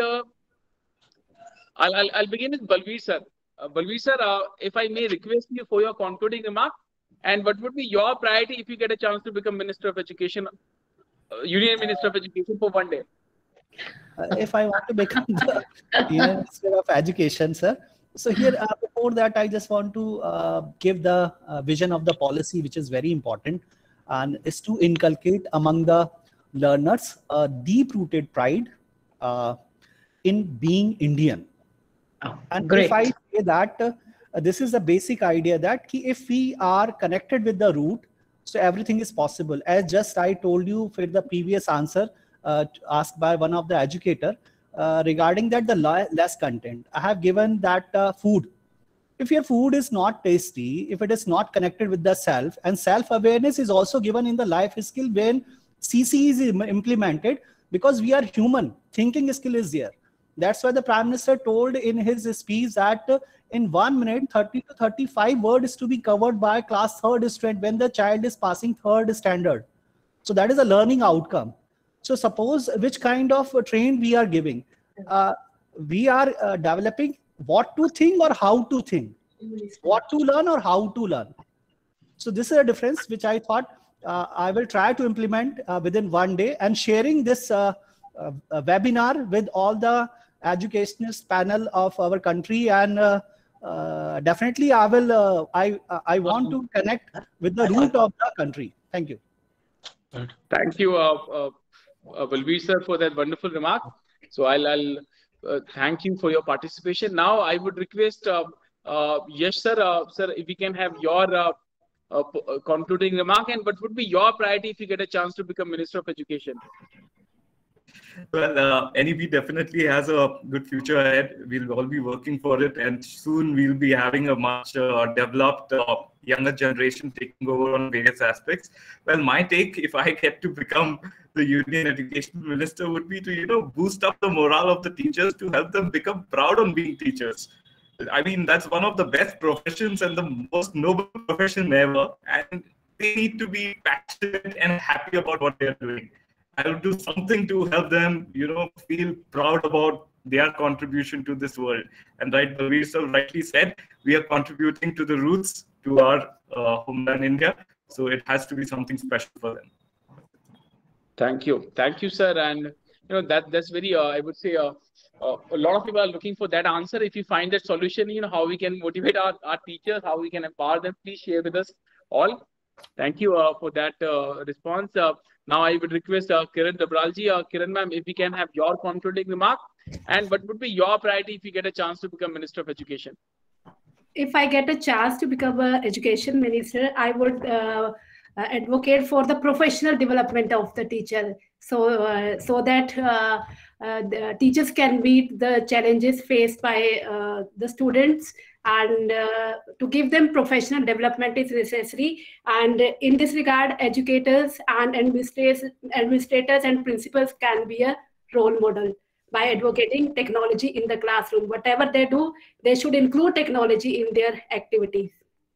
I'll begin with Balveer sir. Balveer sir, if I may request you for your concluding remark, and what would be your priority if you get a chance to become Minister of Education, Union Minister of Education for one day? If I want to become the Union Minister of Education, sir. So here, before that, I just want to give the vision of the policy, which is very important, and is to inculcate among the learners a deep-rooted pride in being Indian. And great. If I say that this is the basic idea that if we are connected with the root, so everything is possible. As just I told you for the previous answer asked by one of the educator, regarding that the less content, I have given that food. If your food is not tasty, if it is not connected with the self, and self-awareness is also given in the life skill when CC is implemented, because we are human, thinking skill is there. That's why the Prime Minister told in his speech that in 1 minute, 30 to 35 words to be covered by class 3rd student when the child is passing 3rd standard. So that is a learning outcome. So suppose which kind of train we are giving. We are developing what to think or how to think, what to learn or how to learn. So this is a difference which I thought I will try to implement within 1 day, and sharing this webinar with all the educationist panel of our country, and definitely I will I want to connect with the root of the country. Thank you. Thank you, Balveer sir, for that wonderful remark. So I'll thank you for your participation. Now I would request Yash sir, sir, if we can have your concluding remark, and what would be your priority if you get a chance to become Minister of Education? Well, NEP definitely has a good future ahead. We'll all be working for it, and soon we'll be having a much developed younger generation taking over on various aspects. Well, my take, if I get to become the Union Education Minister, would be to boost up the morale of the teachers, to help them become proud on being teachers. I mean, that's one of the best professions and the most noble profession ever, and they need to be passionate and happy about what they're doing. I will do something to help them, feel proud about their contribution to this world. And right, Balveer sir rightly said, we are contributing to the roots, to our homeland India. So it has to be something special for them. Thank you, sir. And that's very, I would say, a lot of people are looking for that answer. If you find that solution, how we can motivate our teachers, how we can empower them, please share with us all. Thank you for that response. Now I would request Kiran Dabralji, Kiran ma'am, if we can have your concluding remark, and what would be your priority if you get a chance to become Minister of Education? If I get a chance to become an education minister, I would advocate for the professional development of the teacher, so that the teachers can meet the challenges faced by the students, and to give them professional development is necessary. And in this regard, educators and administrators and principals can be a role model by advocating technology in the classroom. Whatever they do, they should include technology in their activities.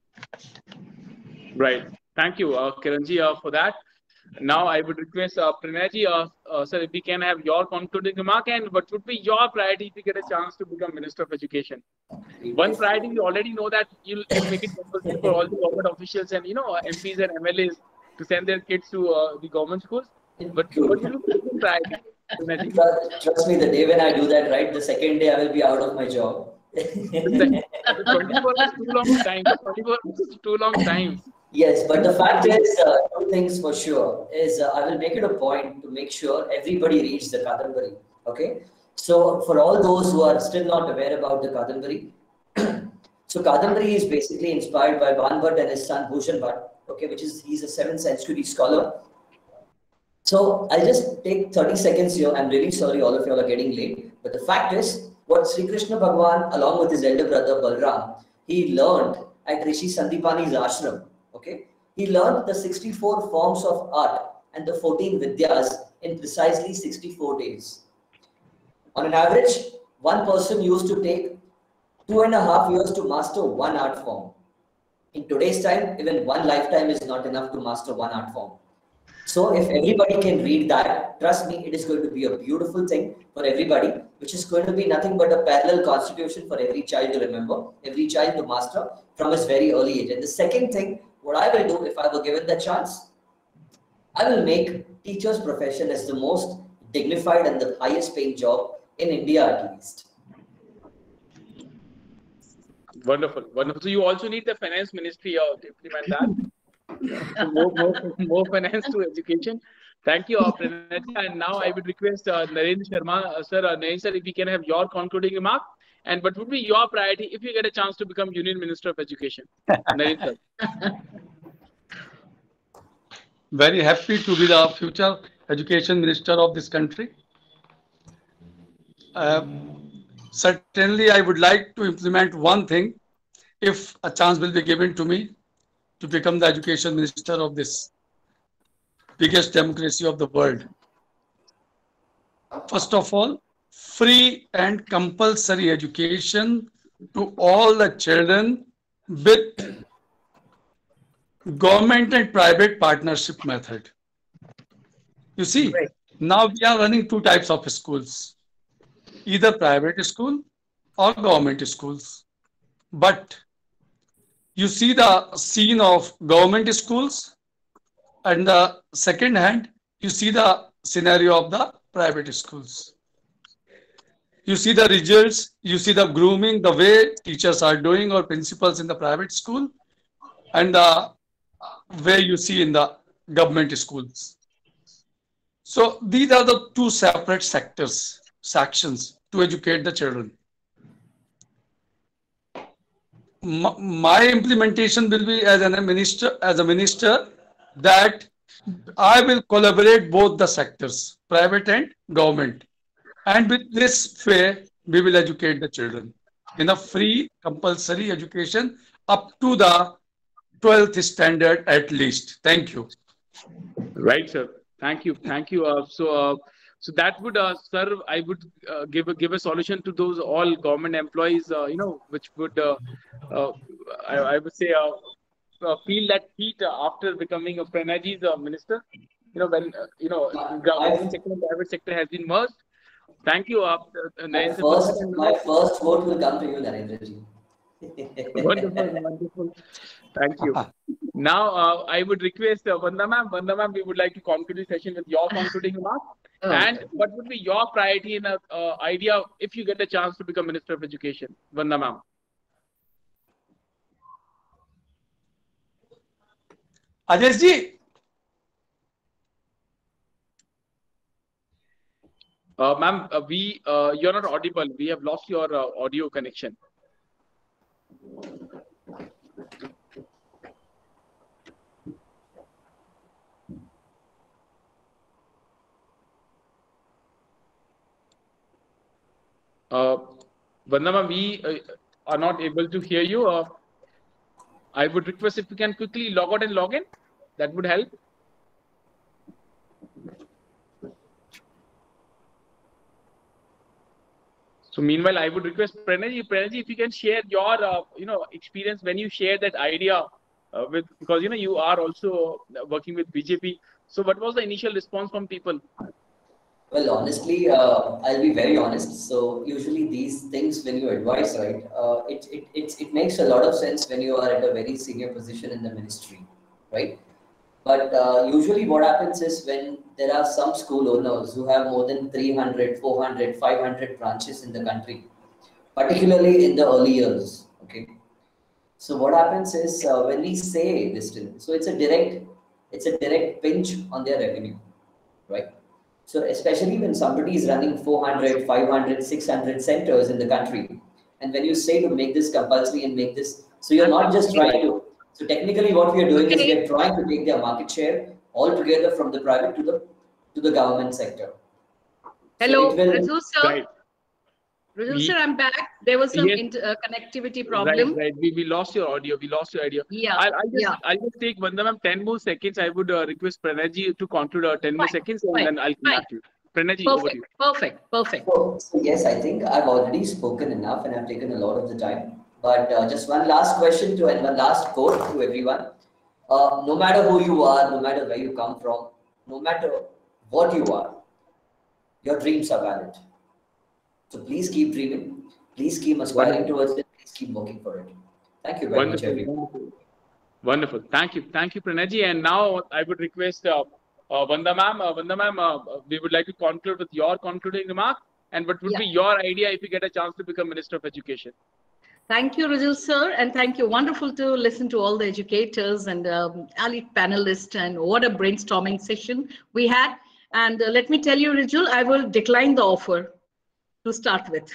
Right. Thank you, Kiranji, for that. Now I would request Pranayji, sir, if we can have your concluding remark, and what would be your priority if you get a chance to become Minister of Education? One priority, you already know that you'll make it compulsory for all the government officials and MPs and MLAs to send their kids to the government schools. But what will you be priority? Trust me, the day when I do that, right, the second day I will be out of my job. 24 hours too long time. 24 hours is too long time. Yes, but the fact is, two things for sure is I will make it a point to make sure everybody reads the Kadambari. Okay, so for all those who are still not aware about the Kadambari, so Kadambari is basically inspired by Ban Bhatt and his son Bhushan Bhatt. Okay, he's a 7th century scholar. So I'll just take 30 seconds here. I'm really sorry, all of you are getting late. But the fact is, what Sri Krishna Bhagwan, along with his elder brother Balram, he learned at Rishi Sandipani's ashram. Okay, he learned the 64 forms of art and the 14 vidyas in precisely 64 days. On an average, one person used to take 2.5 years to master one art form. In today's time, even one lifetime is not enough to master one art form. So if everybody can read that, trust me, it is going to be a beautiful thing for everybody, which is going to be nothing but a parallel constitution for every child to remember, every child to master from his very early age. And the second thing, what I will do if I were given the chance, I will make teacher's profession as the most dignified and the highest paying job in India at least. Wonderful, wonderful. So you also need the finance ministry to implement that. more finance to education. Thank you, Pranay. And now I would request Narendra Sharma, sir, Narendra sir, if we can have your concluding remark. And what would be your priority if you get a chance to become Union Minister of Education? Narendra sir. Very happy to be the future Education Minister of this country. Certainly, I would like to implement one thing if a chance will be given to me to become the Education Minister of this biggest democracy of the world. First of all, free and compulsory education to all the children with government and private partnership method. You see, now we are running two types of schools, either private school or government schools. But you see the scene of government schools, and the second hand, you see the scenario of the private schools. You see the results, you see the grooming, the way teachers are doing or principals in the private school, and the way you see in the government schools. So these are the two separate sections to educate the children. My implementation will be as a minister that I will collaborate both the sectors, private and government. And with this fair, we will educate the children in a free compulsory education up to the 12th standard at least. Thank you. Right, sir. Thank you. Thank you. So that would, sir, I would give a solution to those all government employees, which would, I would say, feel that heat after becoming a Pranaji's minister. When government sector and private sector has been merged. Thank you. My first vote will come to you, Narendraji. Wonderful, wonderful. Thank you. Now, I would request Vanda ma'am. Vanda ma'am, we would like to conclude the session with your concluding remarks. And what would be your priority in idea if you get a chance to become Minister of Education? Vanda ma'am. Adesh ji. Ma'am, you're not audible. We have lost your audio connection. Vanda ma'am, we are not able to hear you. I would request if you can quickly log out and log in. That would help. So meanwhile, I would request Pranaji, if you can share your experience when you share that idea because you are also working with BJP. So what was the initial response from people? Well, honestly, I'll be very honest. So usually these things, when you advise, right, it makes a lot of sense when you are at a very senior position in the ministry, right? But usually what happens is when there are some school owners who have more than 300, 400, 500 branches in the country, particularly in the early years, okay? So what happens is when we say this, so it's a direct pinch on their revenue, right? So especially when somebody is running 400, 500, 600 centers in the country, and when you say to make this compulsory and make this, so you're not just trying to, so technically what we are doing is we are trying to take their market share altogether from the private to the government sector. Hello, so Raju sir. Right. Raju sir, I'm back. There was some connectivity problem. Right. We lost your audio. We lost your audio. Yeah. I'll just take Vanda ma'am 10 more seconds. I would request Pranaji to conclude 10 more seconds and then I'll come back to you. Pranaji, over to you. Perfect. So yes, I think I've already spoken enough and I've taken a lot of the time. But just one last question and one last quote to everyone. No matter who you are, no matter where you come from, no matter what you are, your dreams are valid. So please keep dreaming. Please keep aspiring towards it. Please keep working for it. Thank you very much, everyone. Wonderful. Thank you, Pranaji. And now I would request Vanda ma'am. Vanda ma'am, we would like to conclude with your concluding remark. And what would be your idea if you get a chance to become Minister of Education? Thank you, Raju sir, and thank you. Wonderful to listen to all the educators and elite panelists, and what a brainstorming session we had. And let me tell you, Raju, I will decline the offer to start with.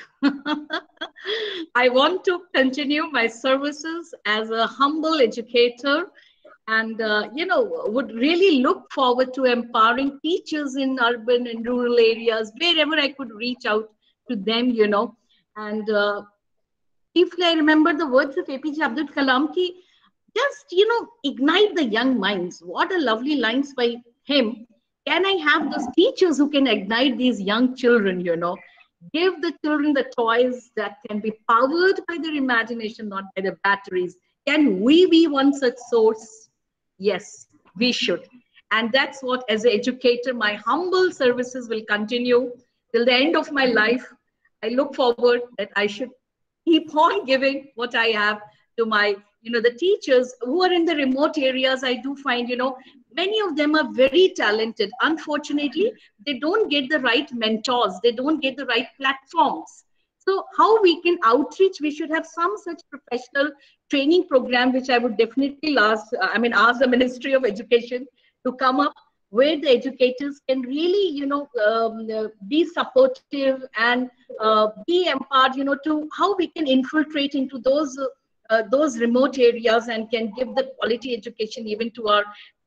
I want to continue my services as a humble educator, and would really look forward to empowering teachers in urban and rural areas, wherever I could reach out to them, and briefly, I remember the words of APJ Abdul Kalam, ki just, ignite the young minds. What a lovely lines by him. Can I have those teachers who can ignite these young children, Give the children the toys that can be powered by their imagination, not by the batteries. Can we be one such source? Yes, we should. And that's what, as an educator, my humble services will continue till the end of my life. I look forward that I should keep on giving what I have to my, the teachers who are in the remote areas. I do find, many of them are very talented. Unfortunately, they don't get the right mentors. They don't get the right platforms. So how we can outreach, we should have some such professional training program, which I would definitely ask the Ministry of Education to come up, where the educators can really, be supportive and be empowered, to how we can infiltrate into those remote areas and can give the quality education even to our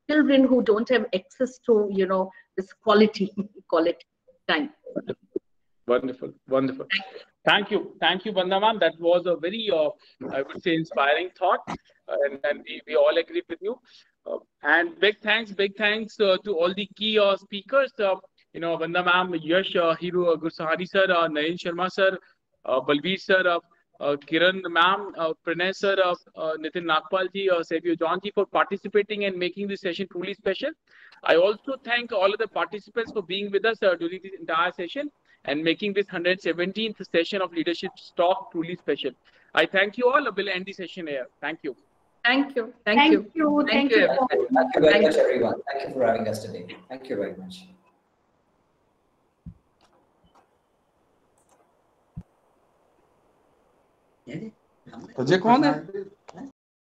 children who don't have access to, this quality time. Wonderful, wonderful. Thank you, Vandana ma'am. That was a very, I would say, inspiring thought, and we all agree with you. And big thanks to all the key speakers. Vandana ma'am, Yash, Hero Gursahari sir, Nayan Sharma sir, Balveer sir, Kiran ma'am, Pranay sir, Nitin Nagpal ji, Savio John ji for participating and making this session truly special. I also thank all of the participants for being with us during this entire session and making this 117th session of Leadership Talk truly special. I thank you all. I will end the session here. Thank you. Thank you. Thank you very much, everyone. Thank you for having us today. Thank you very much. तुझे कौन है?